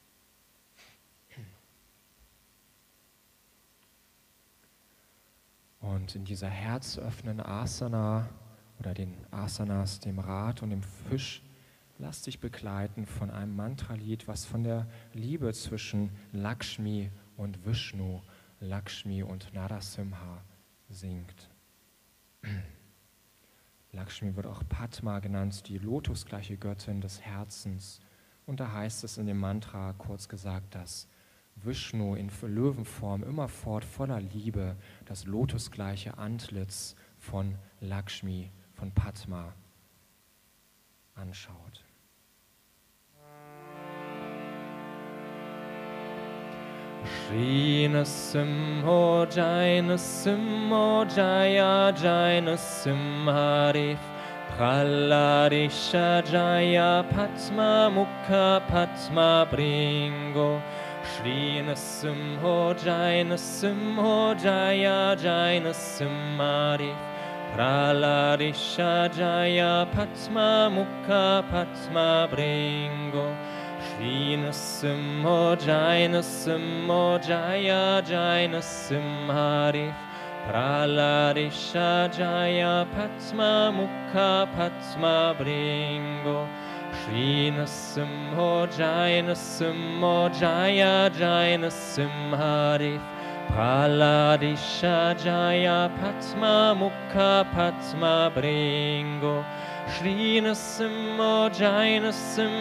Und in dieser herzöffnenden Asana oder den Asanas, dem Rad und dem Fisch, lass dich begleiten von einem Mantralied, was von der Liebe zwischen Lakshmi und Vishnu, Lakshmi und Narasimha singt. Lakshmi wird auch Padma genannt, die lotusgleiche Göttin des Herzens. Und da heißt es in dem Mantra, kurz gesagt, dass Vishnu in Löwenform immerfort voller Liebe das lotusgleiche Antlitz von Lakshmi, von Padma anschaut. Shri Nasimho Jai Nasimho Jaya Jai Nasimharif Praladisha Jaya Padma Mukha Padma Bringo Shrina Simho Jaina Simho Jaya Jaina Simari Pralarisha Jaya Patma Mukha Patma Bringo Shrina Simho Jaina Jaina Simari Pralarisha Jaya Patma Mukha Patma Bringo Shrina Simho Jaina Jaina Simhari Praladisha Jaya Patma Mukha Patma Bringo Shrina Simho Jaina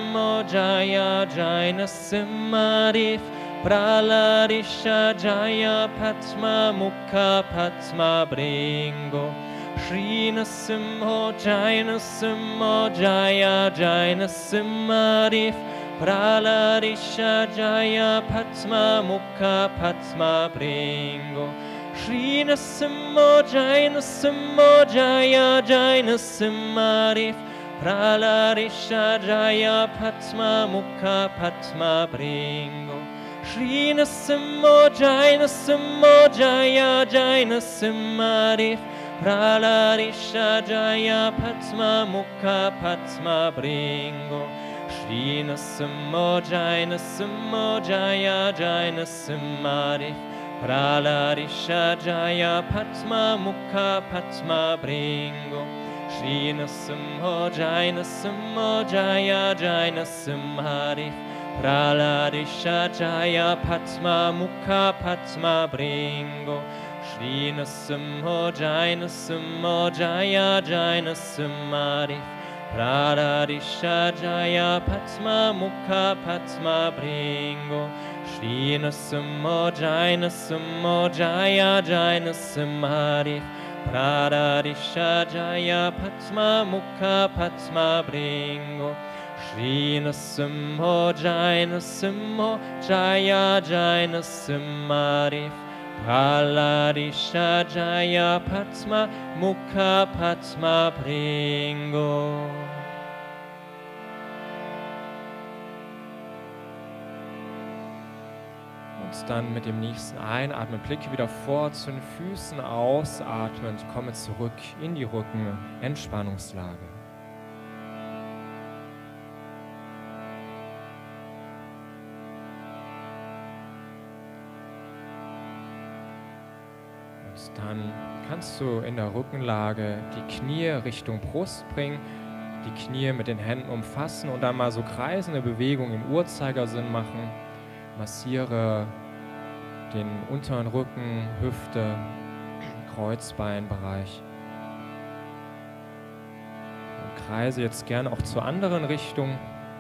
Jaina Simhari Praladisha Jaya Patma Mukha Patma Bringo Shrina Simho Jaina Jaina Simhari Praladisha Jaya Patma Mukha Patma Bringo Shrina Simho Jaina Jaina Simhari Praladisha Jaya Patma Mukha Patma Bringo Shrina Simho Jaina Jaina Simhari Praladisha Jaya Patma Mukha Patma Bringo Shrina Simho Jaina Jaina Simhari Praladisha Jaya Patma Mukha Patma Bringo Shrina Simho Jaina Jaina Simhari Praladisha Jaya Patma Mukha Patma Bringo Shrina Simho Jaina Jaina Simhari Praladisha Jaya Patma Mukha Patma Bringo Shrina Simho Jaina Jaina Simhari Praladisha Jaya Patma Mukha Patma Bringo Shrina Simho Jaina Jaina Simhari Praladisha Jaya Patma Mukha Patma Bringo. Und dann mit dem nächsten Einatmen blicke wieder vor zu den Füßen, ausatmend komme zurück in die Rücken-Entspannungslage. Dann kannst du in der Rückenlage die Knie Richtung Brust bringen, die Knie mit den Händen umfassen und dann mal so kreisende Bewegungen im Uhrzeigersinn machen. Massiere den unteren Rücken, Hüfte, Kreuzbeinbereich. Und kreise jetzt gerne auch zur anderen Richtung.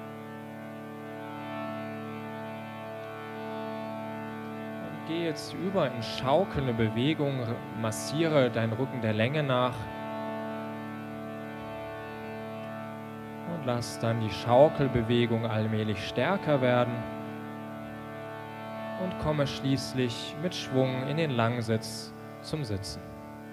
Geh jetzt über in schaukelnde Bewegung, massiere deinen Rücken der Länge nach und lass dann die Schaukelbewegung allmählich stärker werden und komme schließlich mit Schwung in den Langsitz zum Sitzen.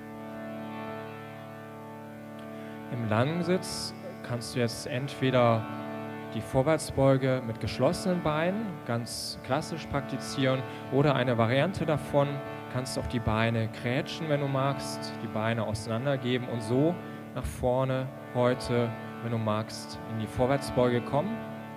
Im Langsitz kannst du jetzt entweder die Vorwärtsbeuge mit geschlossenen Beinen, ganz klassisch praktizieren, oder eine Variante davon, kannst auch die Beine grätschen, wenn du magst, die Beine auseinandergeben und so nach vorne heute, wenn du magst, in die Vorwärtsbeuge kommen.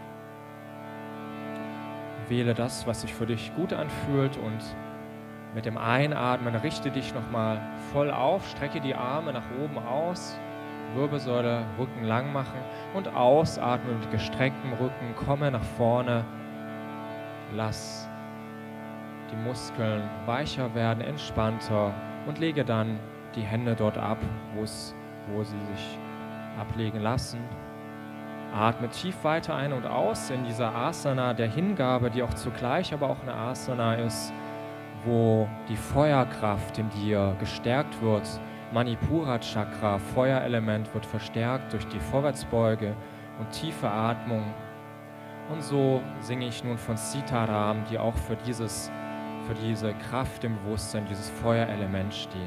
Wähle das, was sich für dich gut anfühlt und mit dem Einatmen richte dich nochmal voll auf, strecke die Arme nach oben aus, Wirbelsäule, Rücken lang machen und ausatmen mit gestrecktem Rücken, komme nach vorne, lass die Muskeln weicher werden, entspannter und lege dann die Hände dort ab, wo sie sich ablegen lassen. Atme tief weiter ein und aus in dieser Asana der Hingabe, die auch zugleich aber auch eine Asana ist, wo die Feuerkraft in dir gestärkt wird. Manipura Chakra, Feuerelement, wird verstärkt durch die Vorwärtsbeuge und tiefe Atmung. Und so singe ich nun von Sitaram, die auch für diese Kraft im Bewusstsein, dieses Feuerelement stehen.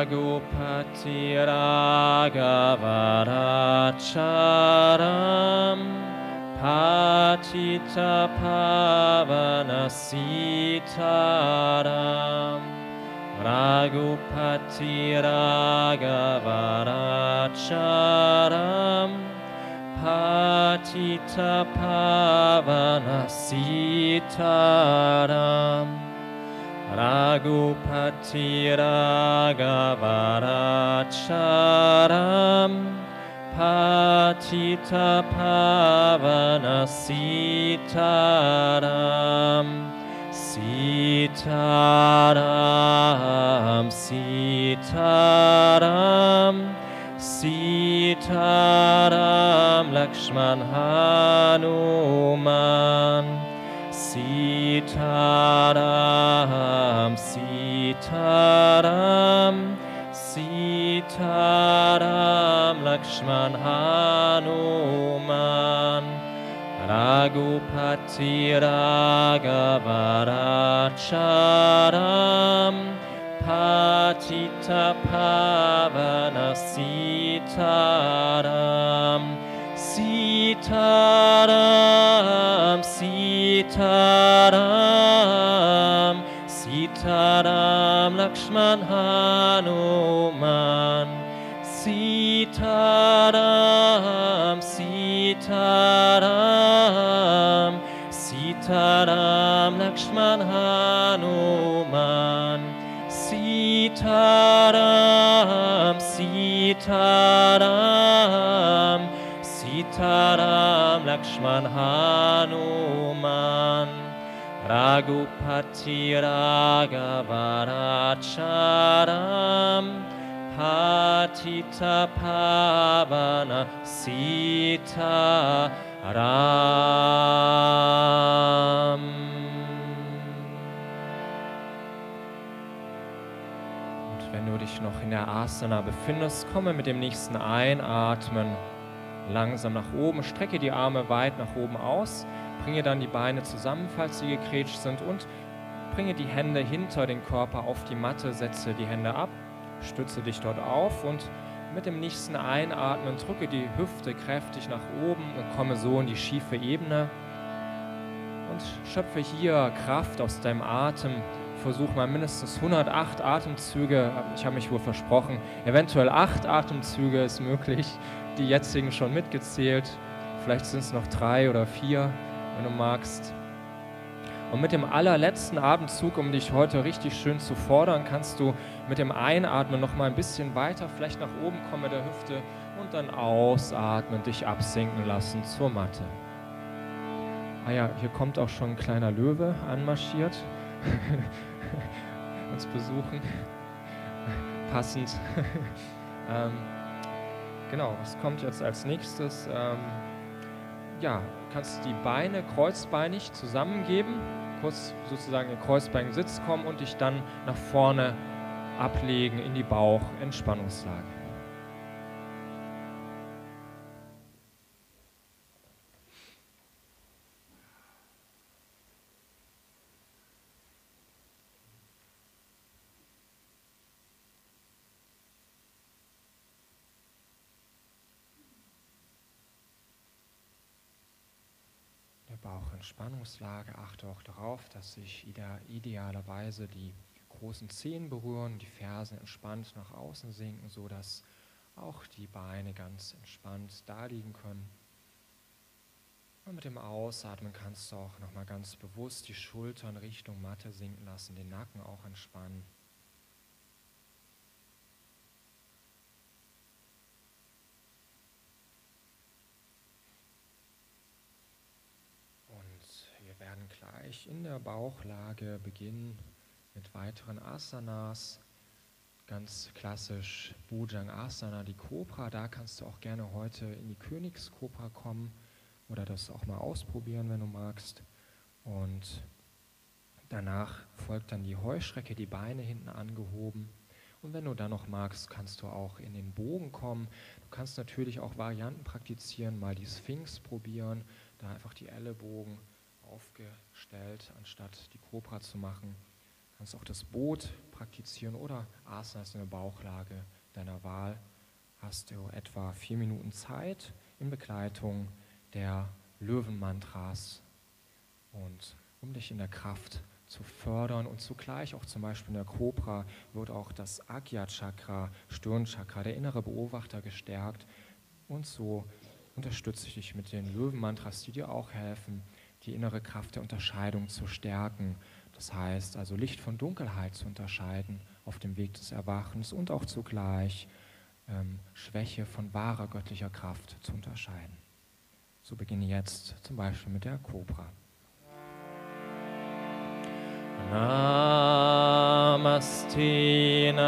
Ragupati Ragavaracharam Patita Pavana Sitaram Ragupati Ragavaracharam Patita Pavana Sitaram Ragupati Ragavaracharam Patita Pavana Sitaram Sitaram Sitaram Sitaram Lakshman Hanuman Sitaram Sitaram Sitaram Lakshman Hanuman Ragupati Ragavaracharam Patita Pavana Sitaram Sitaram Sitaram Sitaram Lakshman Hanuman Sitaram Sitaram Sitaram Lakshman Hanuman Sitaram Sitaram Sitaram Lakshman Hanuman Ragupati Ragavaracharam Patita Pavana Sitaram. Und wenn du dich noch in der Asana befindest, komme mit dem nächsten Einatmen langsam nach oben, strecke die Arme weit nach oben aus, bringe dann die Beine zusammen, falls sie gegrätscht sind, und bringe die Hände hinter den Körper auf die Matte, setze die Hände ab, stütze dich dort auf und mit dem nächsten Einatmen drücke die Hüfte kräftig nach oben und komme so in die schiefe Ebene und schöpfe hier Kraft aus deinem Atem. Versuch mal mindestens 108 Atemzüge, ich habe mich wohl versprochen, eventuell 8 Atemzüge ist möglich, die jetzigen schon mitgezählt, vielleicht sind es noch 3 oder 4, wenn du magst. Und mit dem allerletzten Atemzug, um dich heute richtig schön zu fordern, kannst du mit dem Einatmen noch mal ein bisschen weiter, vielleicht nach oben kommen mit der Hüfte und dann ausatmen, dich absinken lassen zur Matte. Ah ja, hier kommt auch schon ein kleiner Löwe anmarschiert, uns besuchen, passend. Genau, was kommt jetzt als nächstes? Ja, kannst die Beine kreuzbeinig zusammengeben, kurz sozusagen in Kreuzbein-Sitz kommen und dich dann nach vorne ablegen in die Bauch-Entspannungslage. Bauchentspannungslage, achte auch darauf, dass sich idealerweise die großen Zehen berühren, die Fersen entspannt nach außen sinken, sodass auch die Beine ganz entspannt da liegen können. Und mit dem Ausatmen kannst du auch nochmal ganz bewusst die Schultern Richtung Matte sinken lassen, den Nacken auch entspannen. Wir werden gleich in der Bauchlage beginnen mit weiteren Asanas. Ganz klassisch Bhujangasana, die Kobra. Da kannst du auch gerne heute in die Königskobra kommen oder das auch mal ausprobieren, wenn du magst. Und danach folgt dann die Heuschrecke, die Beine hinten angehoben. Und wenn du dann noch magst, kannst du auch in den Bogen kommen. Du kannst natürlich auch Varianten praktizieren, mal die Sphinx probieren, da einfach die Ellenbogen aufgestellt, anstatt die Kobra zu machen. kannst auch das Boot praktizieren oder Asanas in der Bauchlage deiner Wahl. Hast du etwa 4 Minuten Zeit in Begleitung der Löwenmantras und um dich in der Kraft zu fördern und zugleich auch zum Beispiel in der Kobra wird auch das Agya-Chakra, Stirnchakra, der innere Beobachter gestärkt und so unterstütze ich dich mit den Löwenmantras, die dir auch helfen, die innere Kraft der Unterscheidung zu stärken. Das heißt also Licht von Dunkelheit zu unterscheiden auf dem Weg des Erwachens und auch zugleich Schwäche von wahrer göttlicher Kraft zu unterscheiden. So beginne jetzt zum Beispiel mit der Kobra. Namaste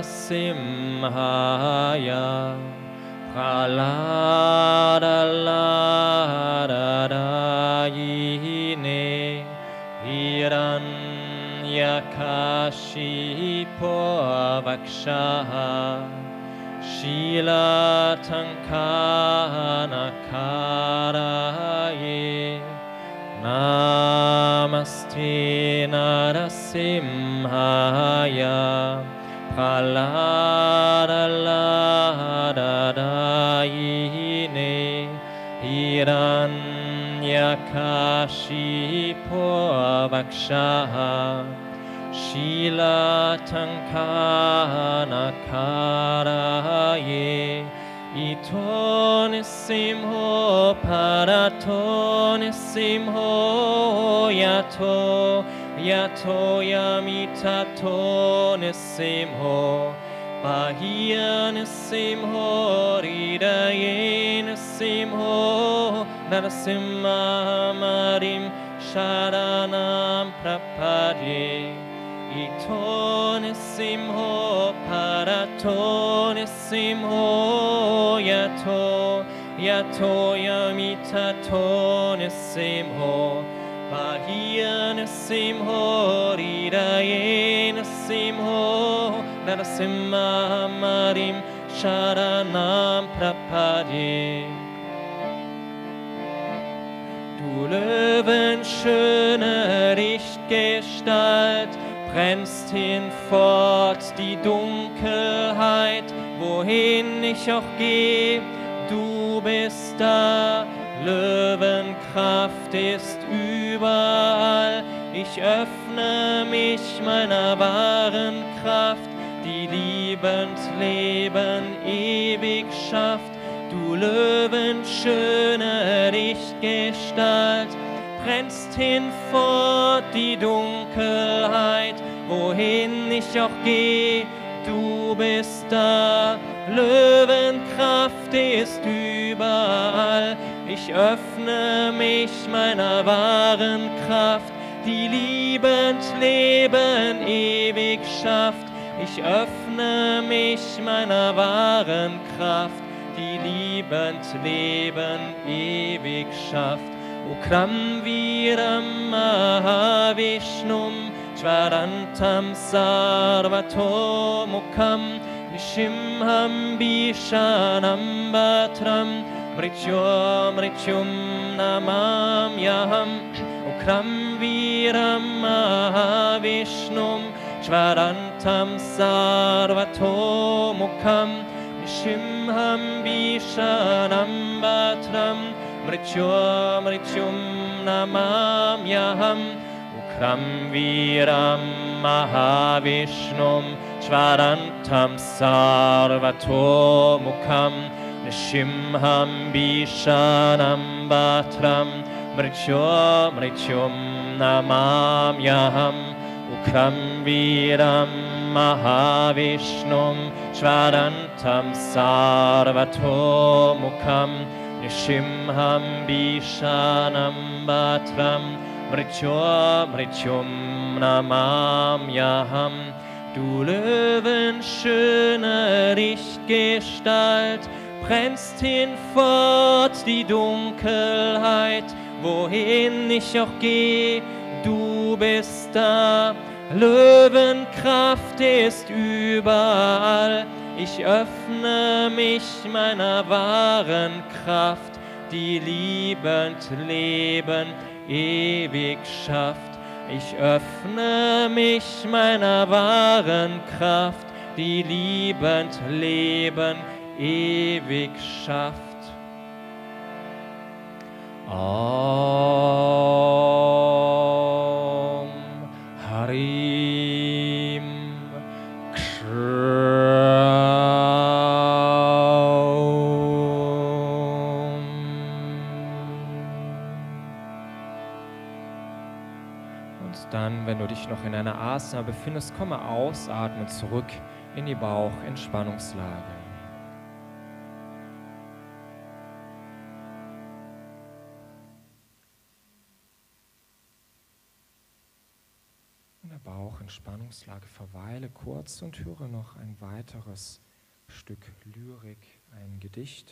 Narasimhaya Praladaladaradayine Hiranyakashipo Vakshaha Shilatankanakaraya Namaste Narasimhaya Praladaladaradayine Hiranyakashipo Vakshaha Shilatankanakaraya Ito nisimho parato nisimho yato yato yamitato nisimho Bahia nisimho ridaye nisimho narasimha marim sharanam prapadye Ito nisimho parato nisimho yato yato yamitato nisimho Bahia nisimho ridaye nisimho narasimha marim sharanam prapadye Du löwenschöne Lichtgestalt brennst hinfort die Dunkelheit, wohin ich auch geh, du bist da. Löwenkraft ist überall, ich öffne mich meiner wahren Kraft, die liebend Leben ewig schafft. Du löwenschöne Lichtgestalt, brennst hinfort die Dunkelheit, wohin ich auch geh, du bist da. Löwenkraft ist überall, ich öffne mich meiner wahren Kraft, die liebend Leben ewig schafft. Ich öffne mich meiner wahren Kraft, die liebend Leben ewig schafft. Ukram Viram Mahavishnum Jvarantam Sarvatomukam Nishimham Bishanam Bhatram Mrityum Namam Yaham Ukram Viram Mahavishnum Jvarantam Sarvatomukam Nishimham Bishanam Bhatram Mrityum Namam Yaham Ukram Viram Mahavishnum Jvarantam Sarvatomukam Nishimham Bishanam Bhatram Mrityum Namam Yaham Ukram Viram Mahavishnum Jvarantam Sarvatomukam Nishimham Bishanam Bhatram Mrityum Namam Yaham Du löwenschöne Lichtgestalt, brennst hinfort die Dunkelheit, wohin ich auch geh, du bist da. Löwenkraft ist überall, ich öffne mich meiner wahren Kraft, die liebend Leben ewig schafft. Ich öffne mich meiner wahren Kraft, die liebend Leben ewig schafft. Om Harim Kraum. Und dann, wenn du dich noch in einer Asana befindest, komme ausatmen zurück in die Bauchentspannungslage. In der Bauchentspannungslage verweile kurz und höre noch ein weiteres Stück Lyrik, ein Gedicht.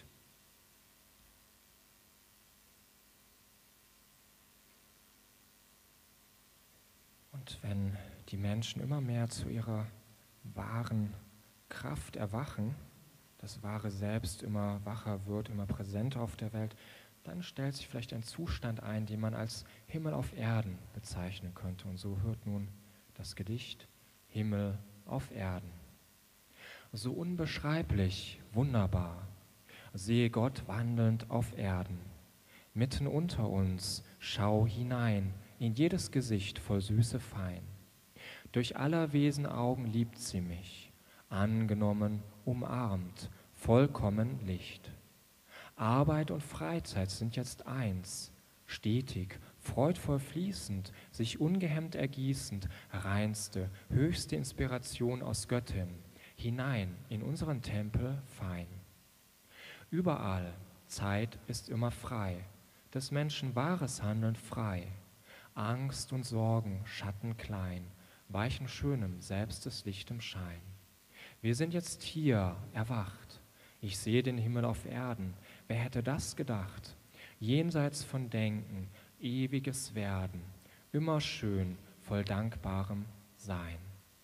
Und wenn die Menschen immer mehr zu ihrer wahren Kraft erwachen, das wahre Selbst immer wacher wird, immer präsenter auf der Welt, dann stellt sich vielleicht ein Zustand ein, den man als Himmel auf Erden bezeichnen könnte. Und so hört nun das Gedicht Himmel auf Erden. So unbeschreiblich, wunderbar, sehe Gott wandelnd auf Erden. Mitten unter uns, schau hinein, in jedes Gesicht voll Süße fein. Durch aller Wesen Augen liebt sie mich, angenommen, umarmt, vollkommen Licht. Arbeit und Freizeit sind jetzt eins, stetig, freudvoll fließend, sich ungehemmt ergießend, reinste, höchste Inspiration aus Göttin, hinein in unseren Tempel fein. Überall, Zeit ist immer frei, des Menschen wahres Handeln frei. Angst und Sorgen, Schatten klein, weichen schönem, selbstes lichtem Schein. Wir sind jetzt hier, erwacht. Ich sehe den Himmel auf Erden. Wer hätte das gedacht? Jenseits von Denken, ewiges Werden, immer schön, voll dankbarem Sein.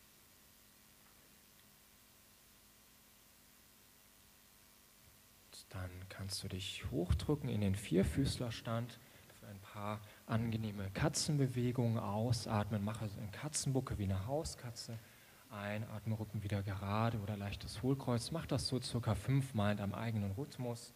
Und dann kannst du dich hochdrücken in den Vierfüßlerstand für ein paar angenehme Katzenbewegungen. Ausatmen, mache eine Katzenbucke wie eine Hauskatze. Einatmen, Rücken wieder gerade oder leichtes Hohlkreuz. Mach das so circa 5-mal in deinem eigenen Rhythmus.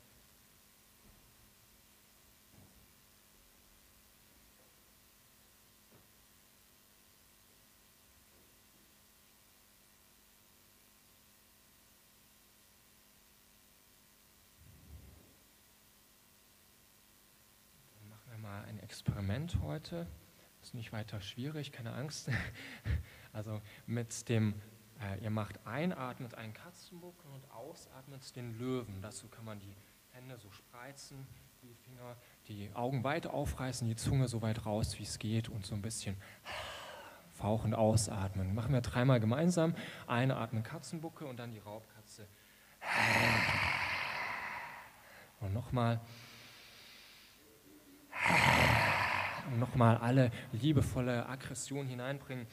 Dann machen wir mal ein Experiment heute. Ist nicht weiter schwierig, keine Angst. Also mit dem, ihr macht einatmet einen Katzenbuckel und ausatmet den Löwen. Dazu kann man die Hände so spreizen, die Finger, die Augen weit aufreißen, die Zunge so weit raus, wie es geht und so ein bisschen fauchend ausatmen. Machen wir 3-mal gemeinsam. Einatmen Katzenbuckel und dann die Raubkatze. Und nochmal. Und nochmal alle liebevolle Aggression hineinbringen.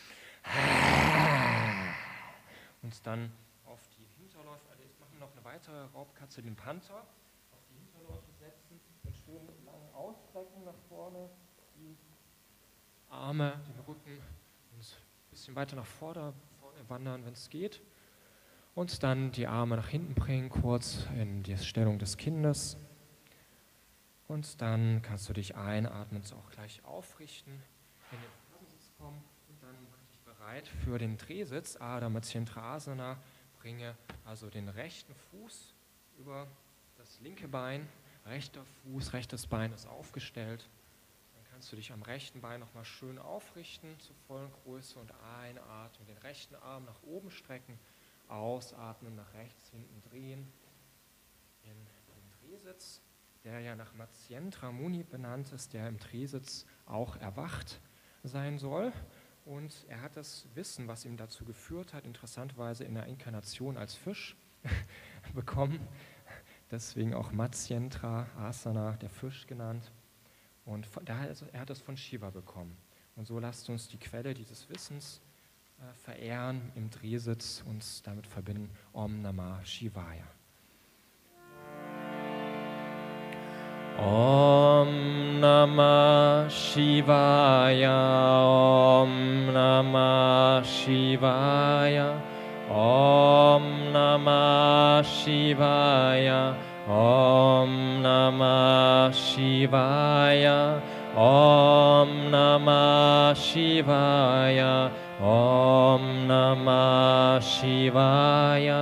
Und dann auf die Hinterläufe, also jetzt machen wir noch eine weitere Raubkatze, den Panther, auf die Hinterläufe setzen und schön lang ausstrecken nach vorne, die Arme, den Rücken und ein bisschen weiter nach vorne wandern, wenn es geht. Und dann die Arme nach hinten bringen, kurz in die Stellung des Kindes. Und dann kannst du dich einatmend auch gleich aufrichten, in den Phasensitz kommen und dann mach dich bereit für den Drehsitz, Adho Matsyentrasana. Bringe also den rechten Fuß über das linke Bein, rechter Fuß, rechtes Bein ist aufgestellt. Dann kannst du dich am rechten Bein nochmal schön aufrichten zur vollen Größe und einatmen, den rechten Arm nach oben strecken, ausatmen, nach rechts hinten drehen, in den Drehsitz, der ja nach Matsyentra Muni benannt ist, der im Drehsitz auch erwacht sein soll. Und er hat das Wissen, was ihm dazu geführt hat, interessanterweise in der Inkarnation als Fisch bekommen. Deswegen auch Matsyentra Asana, der Fisch genannt. Und er hat es von Shiva bekommen. Und so lasst uns die Quelle dieses Wissens verehren im Drehsitz, uns damit verbinden. Om Namah Shivaya. Om Namah Shivaya, Om Namah Shivaya, Om Namah Shivaya, Om Namah Shivaya, Om Namah Shivaya, Om Namah Shivaya.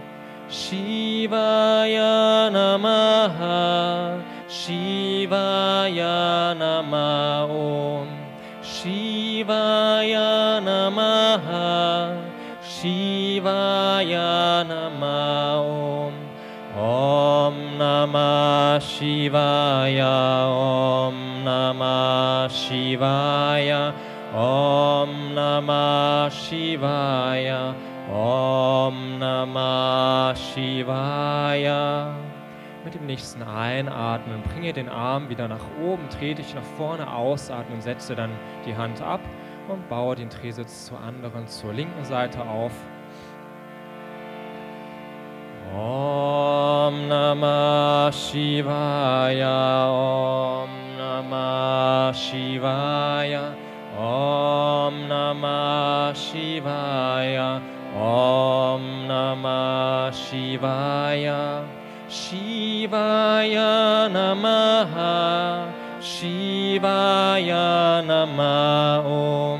Shivaya Namaha, Shivaya Namah Om, Shivaya Namaha, Shivaya Namah Om, Om Namah Shivaya, Om Namah Shivaya, Om Namah Shivaya, Om Namah Shivaya. Mit dem nächsten Einatmen bringe den Arm wieder nach oben, dreh dich nach vorne, ausatmen, setze dann die Hand ab und baue den Drehsitz zur linken Seite auf. Om Namah Shivaya, Om Namah Shivaya, Om Namah Shivaya, Om Namah Shivaya. Shivaya Namaha, Shivaya Namah Om,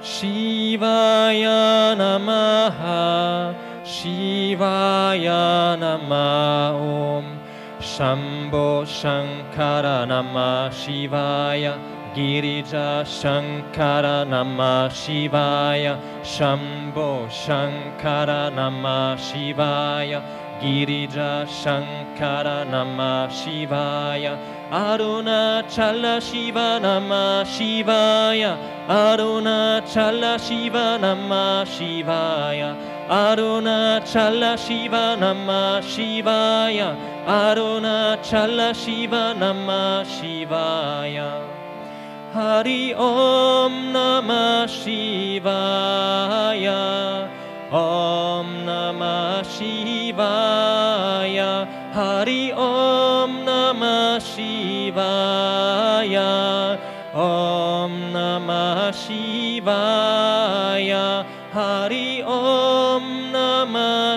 Shivaya Namaha, Shivaya Namah Om. Shambho Shankara Namah Shivaya, Girija Shankara Namah Shivaya, Shambho Shankara Namah Shivaya, Girija Shankara Namah Shivaya, Arunachala Shiva Namah Shivaya, Arunachala Shiva Namah Shivaya, Arunachala Shiva Namah Shivaya, Arunachala Shiva Namah Shivaya. Hari Om Namah Shivaya, Om Namah Shivaya, Hari Om Namah Shivaya, Om Namah Shivaya, Hari Om Namah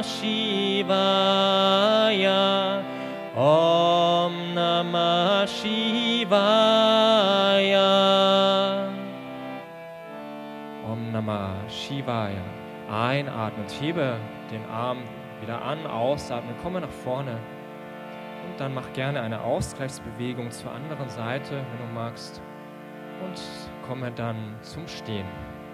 Shivaya, Om Namah Shivaya. Om Namah Shivaya. Einatmen, hebe den Arm wieder an, ausatmen, komme nach vorne und dann mach gerne eine Ausgleichsbewegung zur anderen Seite, wenn du magst, und komme dann zum Stehen.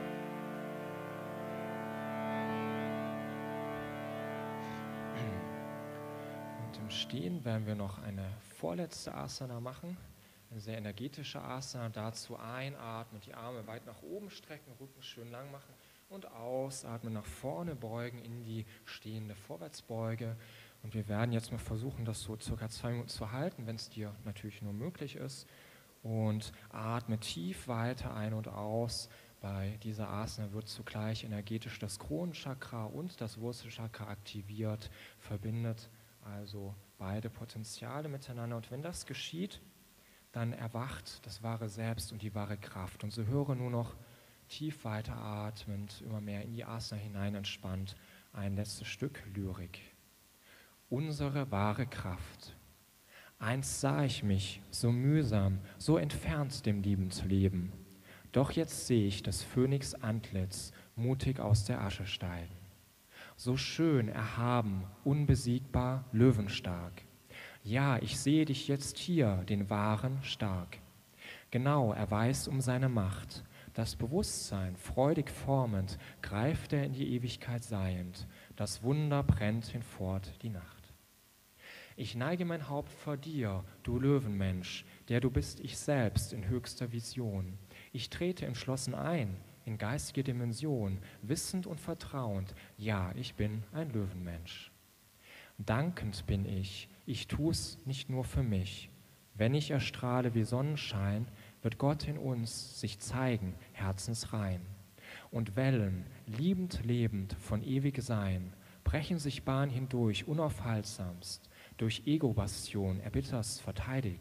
Und im Stehen werden wir noch eine vorletzte Asana machen, eine sehr energetische Asana. Dazu einatmen, die Arme weit nach oben strecken, Rücken schön lang machen. Und ausatmen, nach vorne beugen in die stehende Vorwärtsbeuge. Und wir werden jetzt mal versuchen, das so circa 2 Minuten zu halten, wenn es dir natürlich nur möglich ist. Und atme tief weiter ein und aus. Bei dieser Asana wird zugleich energetisch das Kronenchakra und das Wurzelchakra aktiviert, verbindet also beide Potenziale miteinander. Und wenn das geschieht, dann erwacht das wahre Selbst und die wahre Kraft. Und so höre nur noch tief weiteratmend, immer mehr in die Asana hinein entspannt, ein letztes Stück Lyrik. Unsere wahre Kraft. Einst sah ich mich so mühsam, so entfernt dem Lieben zu leben. Doch jetzt sehe ich das Phönix Antlitz mutig aus der Asche steigen. So schön, erhaben, unbesiegbar, löwenstark. Ja, ich sehe dich jetzt hier, den Wahren, stark. Genau, er weiß um seine Macht. Das Bewusstsein, freudig formend, greift er in die Ewigkeit seiend. Das Wunder brennt hinfort die Nacht. Ich neige mein Haupt vor dir, du Löwenmensch, der du bist ich selbst in höchster Vision. Ich trete entschlossen ein in geistige Dimension, wissend und vertrauend, ja, ich bin ein Löwenmensch. Dankend bin ich tu's nicht nur für mich. Wenn ich erstrahle wie Sonnenschein, wird Gott in uns sich zeigen, herzensrein. Und Wellen, liebend lebend von ewig Sein, brechen sich Bahn hindurch, unaufhaltsamst, durch Ego-Bastion erbitterst verteidigt,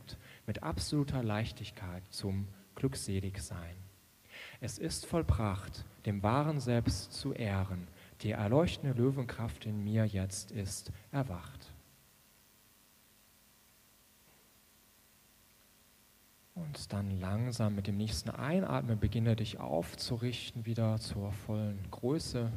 mit absoluter Leichtigkeit zum Glückseligsein. Es ist vollbracht, dem wahren Selbst zu ehren, die erleuchtende Löwenkraft in mir jetzt ist erwacht. Und dann langsam mit dem nächsten Einatmen beginne dich aufzurichten, wieder zur vollen Größe.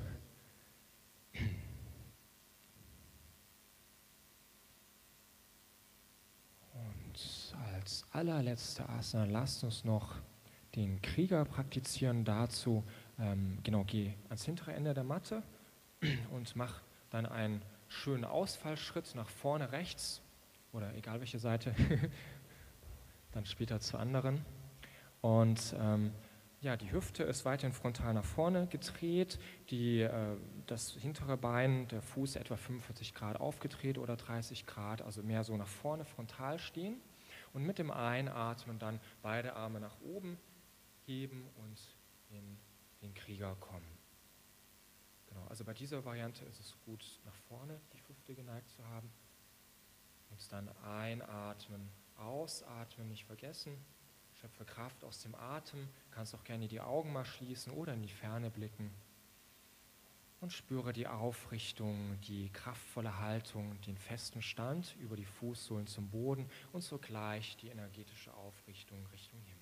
Und als allerletzte Asana lasst uns noch den Krieger praktizieren. Dazu geh ans hintere Ende der Matte und mach dann einen schönen Ausfallschritt nach vorne rechts oder egal welche Seite, dann später zur anderen. Und die Hüfte ist weiterhin frontal nach vorne gedreht, das hintere Bein, der Fuß etwa 45 Grad aufgedreht oder 30 Grad, also mehr so nach vorne frontal stehen. Und mit dem Einatmen dann beide Arme nach oben heben und in den Krieger kommen. Genau, also bei dieser Variante ist es gut, nach vorne die Hüfte geneigt zu haben. Und dann einatmen, ausatmen, nicht vergessen. Schöpfe Kraft aus dem Atem. Kannst auch gerne die Augen mal schließen oder in die Ferne blicken. Und spüre die Aufrichtung, die kraftvolle Haltung, den festen Stand über die Fußsohlen zum Boden und zugleich die energetische Aufrichtung Richtung Himmel.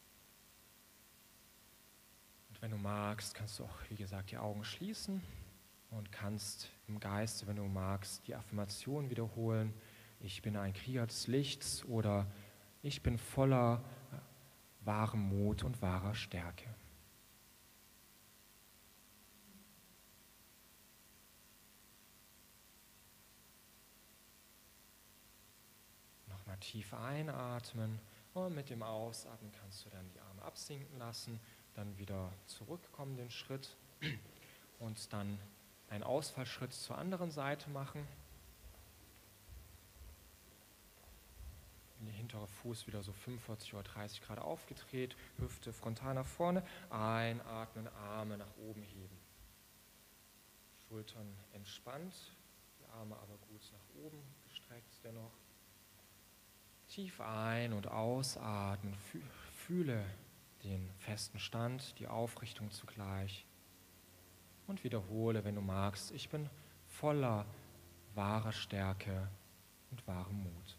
Und wenn du magst, kannst du auch, wie gesagt, die Augen schließen und kannst im Geiste, wenn du magst, die Affirmation wiederholen. Ich bin ein Krieger des Lichts oder ich bin voller wahrem Mut und wahrer Stärke. Nochmal tief einatmen und mit dem Ausatmen kannst du dann die Arme absinken lassen, dann wieder zurückkommen den Schritt und dann einen Ausfallschritt zur anderen Seite machen. Der hintere Fuß wieder so 45 oder 30 Grad aufgedreht, Hüfte frontal nach vorne, einatmen, Arme nach oben heben. Schultern entspannt, die Arme aber gut nach oben gestreckt dennoch. Tief ein- und ausatmen, fühle den festen Stand, die Aufrichtung zugleich und wiederhole, wenn du magst, ich bin voller wahrer Stärke und wahrem Mut.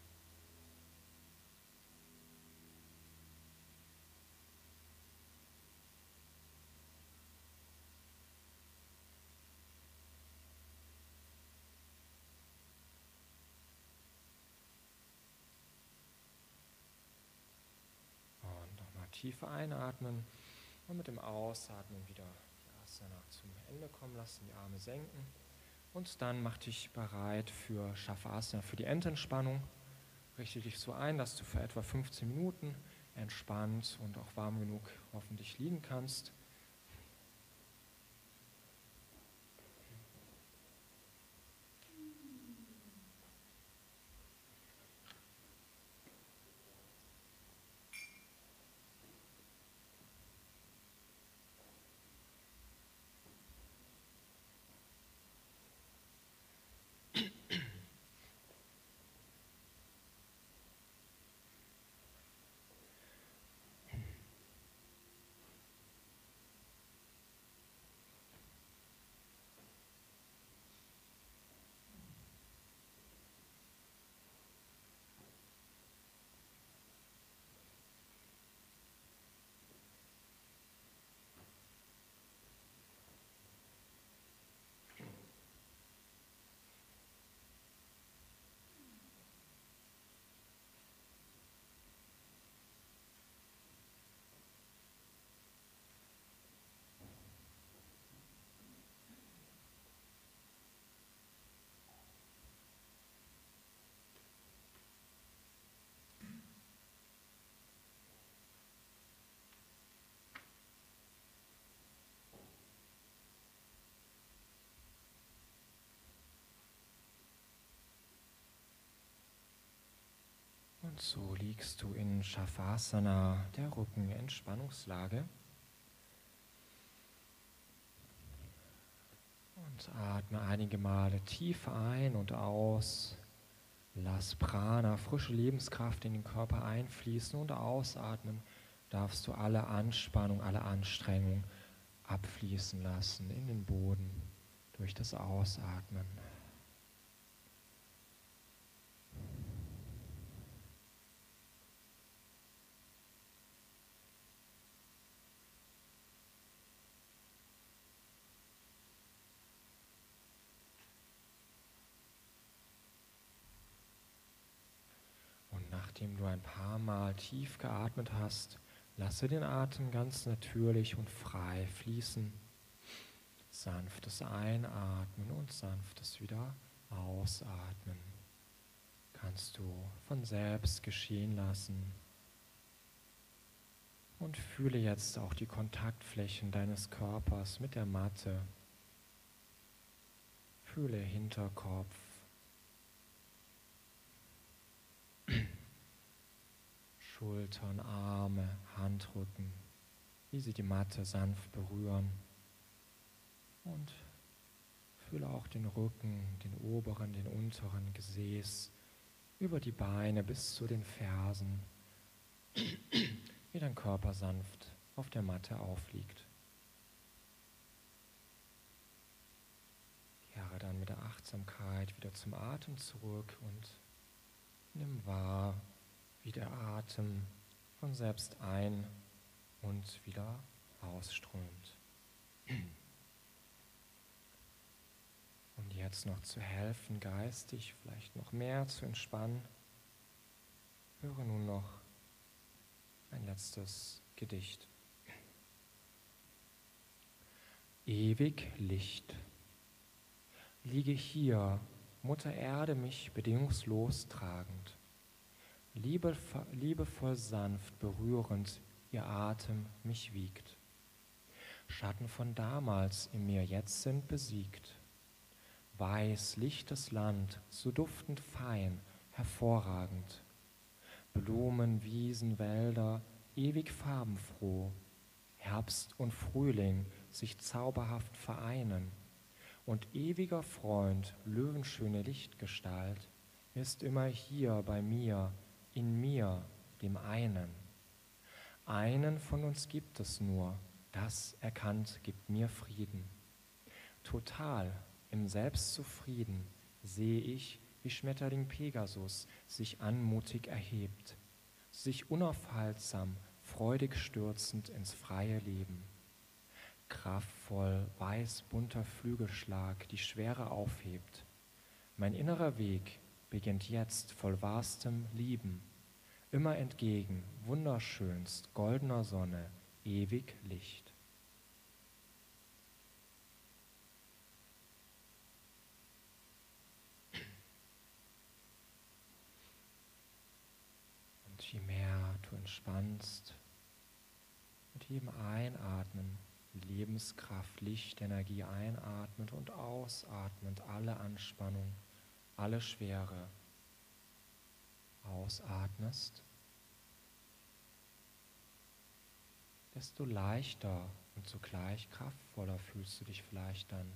Tief einatmen und mit dem Ausatmen wieder die Asana zum Ende kommen lassen, die Arme senken und dann mach dich bereit für Shavasana, für die Endentspannung. Richte dich so ein, dass du für etwa 15 Minuten entspannt und auch warm genug hoffentlich liegen kannst. Und so liegst du in Shavasana, der Rückenentspannungslage. Und atme einige Male tief ein und aus, Lass Prana, frische Lebenskraft in den Körper einfließen und ausatmen. Darfst du alle Anspannung, alle Anstrengung abfließen lassen in den Boden durch das Ausatmen. Und nachdem du ein paar Mal tief geatmet hast, lasse den Atem ganz natürlich und frei fließen. Sanftes Einatmen und sanftes wieder ausatmen. Kannst du von selbst geschehen lassen. Und fühle jetzt auch die Kontaktflächen deines Körpers mit der Matte. Fühle Hinterkopf, Schultern, Arme, Handrücken, wie sie die Matte sanft berühren. Und fühle auch den Rücken, den oberen, den unteren Gesäß, über die Beine bis zu den Fersen, wie dein Körper sanft auf der Matte aufliegt. Kehre dann mit der Achtsamkeit wieder zum Atem zurück und nimm wahr, wie der Atem von selbst ein- und wieder ausströmt. Und jetzt noch zu helfen, geistig vielleicht noch mehr zu entspannen, höre nun noch ein letztes Gedicht. Ewig Licht. Liege hier, Mutter Erde mich bedingungslos tragend, liebevoll sanft berührend, ihr Atem mich wiegt. Schatten von damals in mir jetzt sind besiegt. Weiß, lichtes Land, so duftend fein, hervorragend. Blumen, Wiesen, Wälder, ewig farbenfroh. Herbst und Frühling sich zauberhaft vereinen. Und ewiger Freund, löwenschöne Lichtgestalt, ist immer hier bei mir, in mir, dem einen. Einen von uns gibt es nur, das erkannt gibt mir Frieden. Total, im Selbst zufrieden, sehe ich, wie Schmetterling Pegasus sich anmutig erhebt, sich unaufhaltsam, freudig stürzend ins freie Leben. Kraftvoll, weiß, bunter Flügelschlag die Schwere aufhebt. Mein innerer Weg beginnt jetzt voll wahrstem Lieben, immer entgegen, wunderschönst, goldener Sonne, ewig Licht. Und je mehr du entspannst, mit jedem Einatmen Lebenskraft, Lichtenergie einatmend und ausatmend, alle Anspannung, alle Schwere ausatmest, desto leichter und zugleich kraftvoller fühlst du dich vielleicht dann.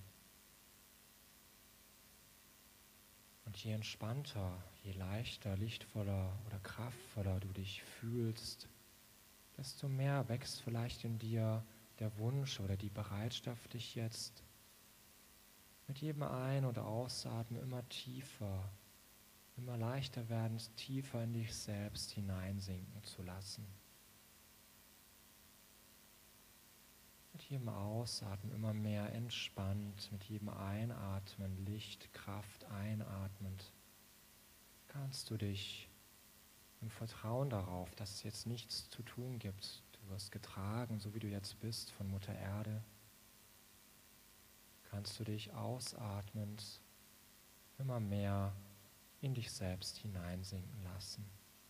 Und je entspannter, je leichter, lichtvoller oder kraftvoller du dich fühlst, desto mehr wächst vielleicht in dir der Wunsch oder die Bereitschaft, dich jetzt mit jedem Ein- oder Ausatmen immer tiefer, immer leichter werdend, tiefer in dich selbst hineinsinken zu lassen. Mit jedem Ausatmen immer mehr entspannt, mit jedem Einatmen Licht, Kraft einatmend, kannst du dich im Vertrauen darauf, dass es jetzt nichts zu tun gibt. Du wirst getragen, so wie du jetzt bist, von Mutter Erde. Kannst du dich ausatmend immer mehr in dich selbst hineinsinken lassen.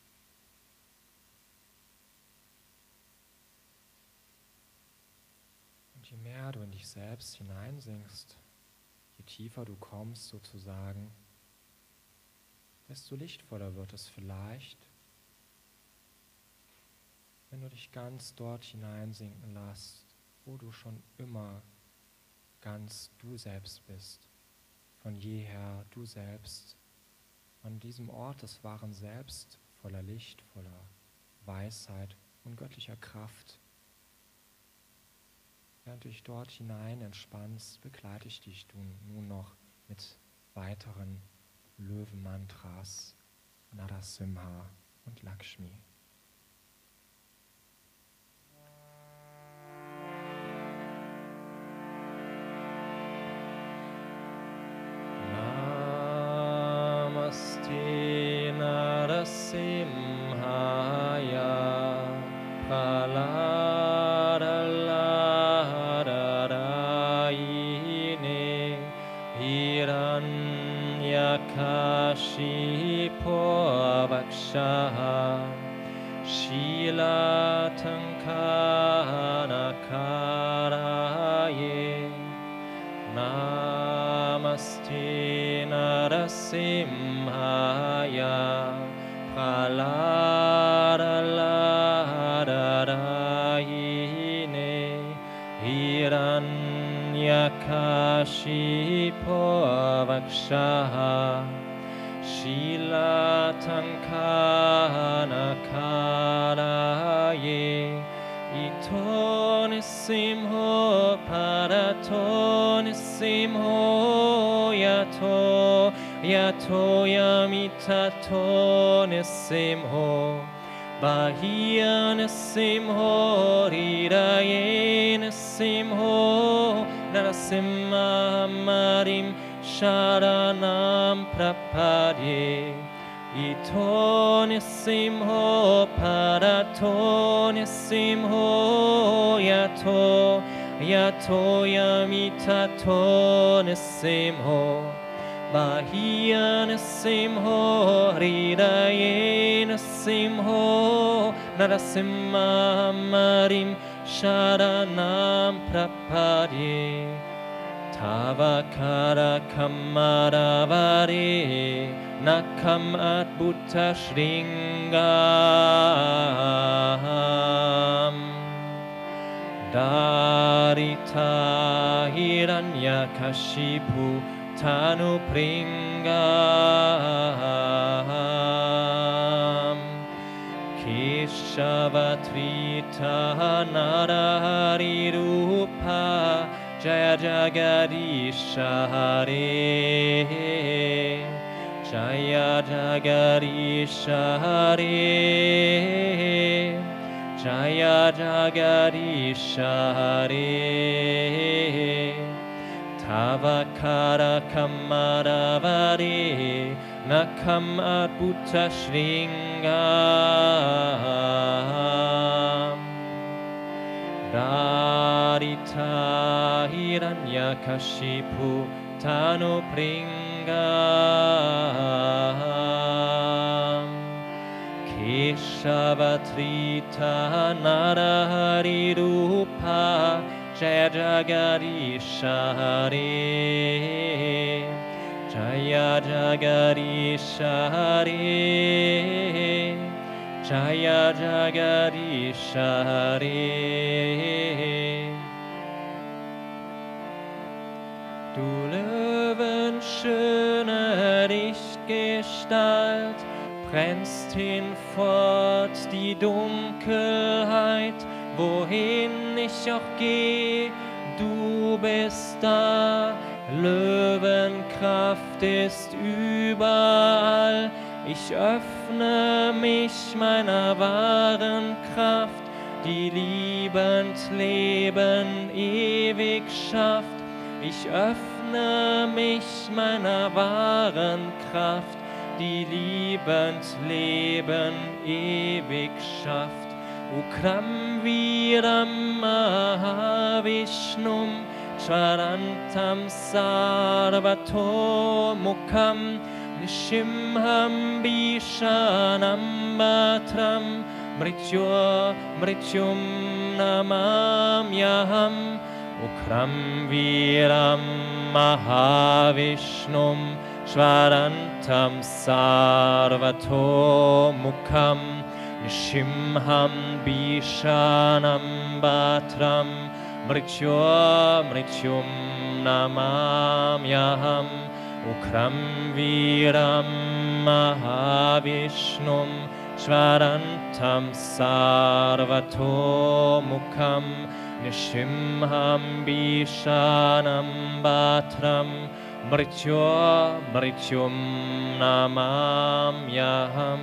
Und je mehr du in dich selbst hineinsinkst, je tiefer du kommst sozusagen, desto lichtvoller wird es vielleicht, wenn du dich ganz dort hineinsinken lässt, wo du schon immer ganz du selbst bist, von jeher du selbst an diesem Ort des wahren Selbst, voller Licht, voller Weisheit und göttlicher Kraft. Während du dich dort hinein entspannst, begleite ich dich nun noch mit weiteren Löwenmantras, Narasimha und Lakshmi. Namaste Narasimhaya Praladaladaine Hiranyakashipo Vakshaha Shilatankanakaraye Namaste Narasimhaya Praladaladaine Hiranyakashipo Vakshaha Shilatankanakaraye Ito Nisimho Parato Nisimho Yato Yamitato Nisimho Bahia Nisimho Hridaye Nisimho Narasimha Marim Sharanam Prapadye Ito Nisimho Parato Nisimho Yato Yamitato Nisimho Bahia Nisimho Hridaye Nisimho Narasimha Marim Sharanam Prapadye Tavakara Kamaravare Nakam Adbhuta Shringam Darita Hiranyakashipu Tanu Pringam Keshavatrita Narahari Rupa Jaya Jagarisha Hare Jaya Jagarisha Hare Jaya Jagarisha Hare Tavakara Kamaravare Nakam Adbhuta Shringam Darita Hiranyakashipu Tanu Pringam Keshavatrita Narahari Rupa Jaya Jagarisha Hare Jaya Jagarisha Hare Jaya Jagarisha Hare Du löwenschöne Lichtgestalt brennst hinfort die Dunkelheit, wohin ich auch geh, du bist da. Löwenkraft ist überall. Ich öffne mich meiner wahren Kraft, die liebend Leben ewig schafft. Ich öffne mich meiner wahren Kraft, die liebend Leben ewig schafft. Ukram Viram Mahavishnum Charantam Sarvato Mukham Nishimham Bishanam Batram Mrityum Namamyaham Ukram Viram Mahavishnum Shvarantam Sarvato Mukham Nishimham Bishanam Batram Mrityum Namamyaham Ukram Viram Mahavishnum Shvarantam Sarvatomukam Nishimham Bishanam Bhatram Mrityum Namamyaham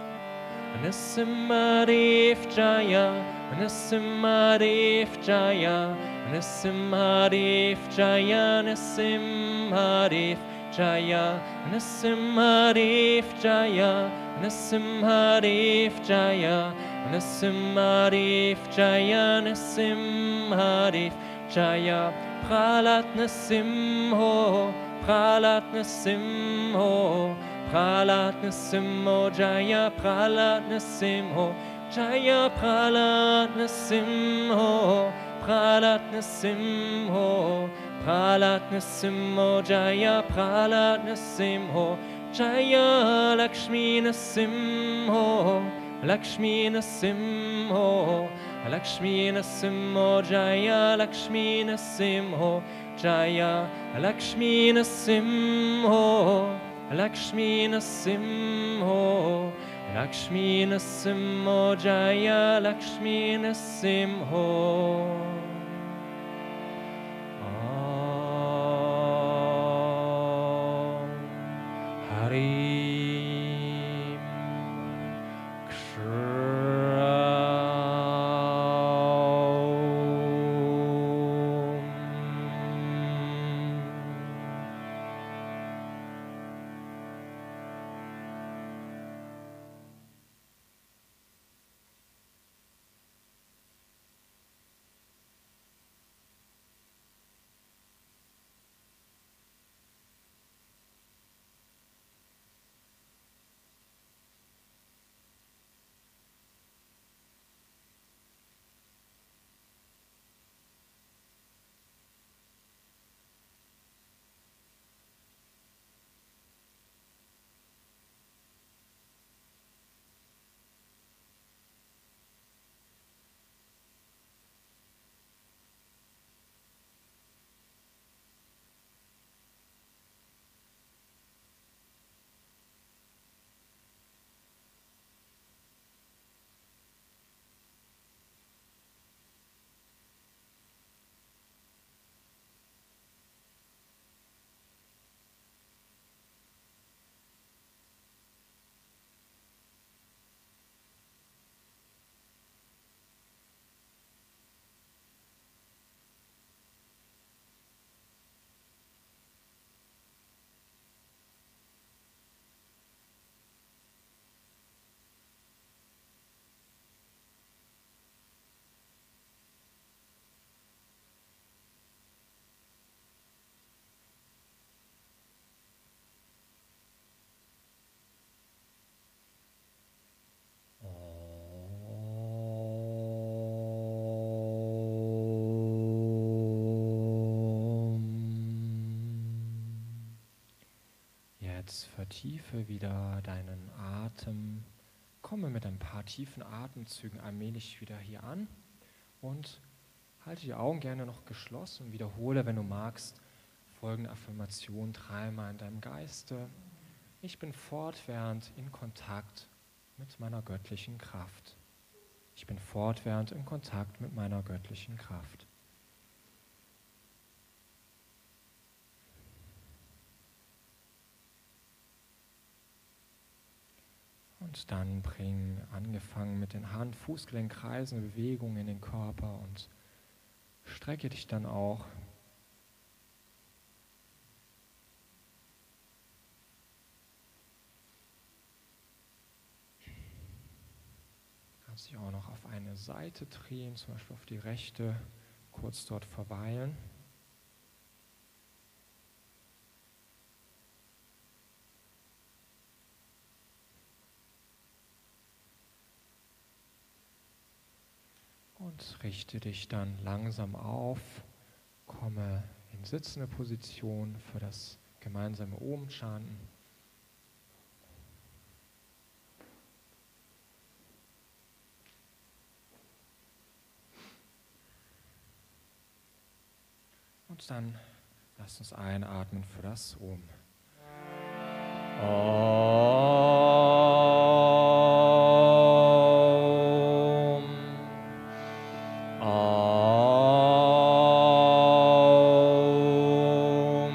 Nisimharif Jaya Nisimharif Jaya Nisimharif Jaya Nisimharif Jaya Nisimharif Jaya Nisimharif Jaya Nisimharif Jaya Nisimharif Jaya Pralat Nisimho Pralat Nisimho Pralat Nisimho Jaya Pralat Nisimho Jaya Pralat Nisimho Pralat Nisimho Pralat Nisimho Jaya Pralat Nisimho Jaya Lakshmi Nisimho Lakshmi Nisimho Lakshmi Nisimho Jaya Lakshmi Nisimho Jaya Lakshmi Nisimho Lakshmi Nisimho Lakshmi Nisimho Jaya Lakshmi Nisimho Harim Jetzt vertiefe wieder deinen Atem. Komme mit ein paar tiefen Atemzügen allmählich wieder hier an und halte die Augen gerne noch geschlossen und wiederhole, wenn du magst, folgende Affirmation dreimal in deinem Geiste. Ich bin fortwährend in Kontakt mit meiner göttlichen Kraft. Ich bin fortwährend in Kontakt mit meiner göttlichen Kraft. Und dann bring, angefangen mit den Hand-Fußgelenkkreisen, Bewegungen in den Körper und strecke dich dann auch. Kannst dich auch noch auf eine Seite drehen, zum Beispiel auf die rechte, kurz dort verweilen. Und richte dich dann langsam auf, komme in sitzende Position für das gemeinsame Om-Chanten. Und dann lass uns einatmen für das Om. Om. Om.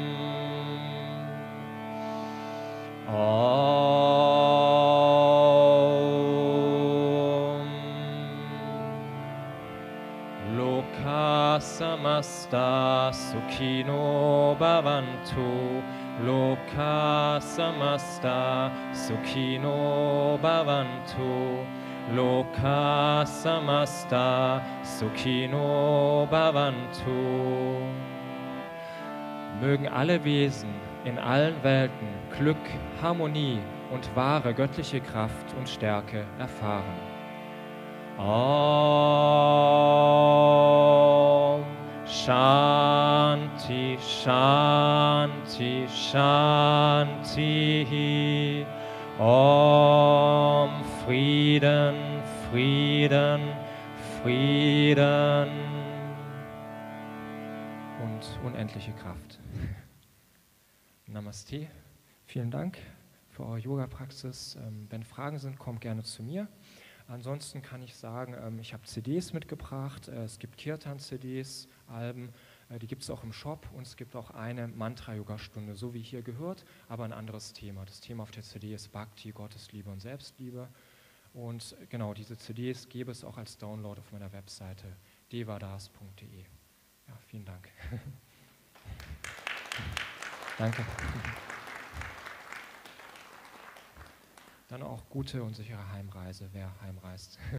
Om. Loka samasta sukhino bhavantu. Loka samasta sukhino bhavantu. Loka samasta sukhino bhavantu. Mögen alle Wesen in allen Welten Glück, Harmonie und wahre göttliche Kraft und Stärke erfahren. Om Shanti, Shanti, Shanti. Om Frieden, Frieden, Frieden und unendliche Kraft. Namaste. Vielen Dank für eure Yoga-Praxis. Wenn Fragen sind, kommt gerne zu mir. Ansonsten kann ich sagen, ich habe CDs mitgebracht. Es gibt Kirtan-CDs, Alben, die gibt es auch im Shop. Und es gibt auch eine Mantra-Yoga-Stunde, so wie hier gehört, aber ein anderes Thema. Das Thema auf der CD ist Bhakti, Gottesliebe und Selbstliebe. Und genau, diese CDs gäbe es auch als Download auf meiner Webseite devadas.de. Ja, vielen Dank. Danke. Dann auch gute und sichere Heimreise, wer heimreist.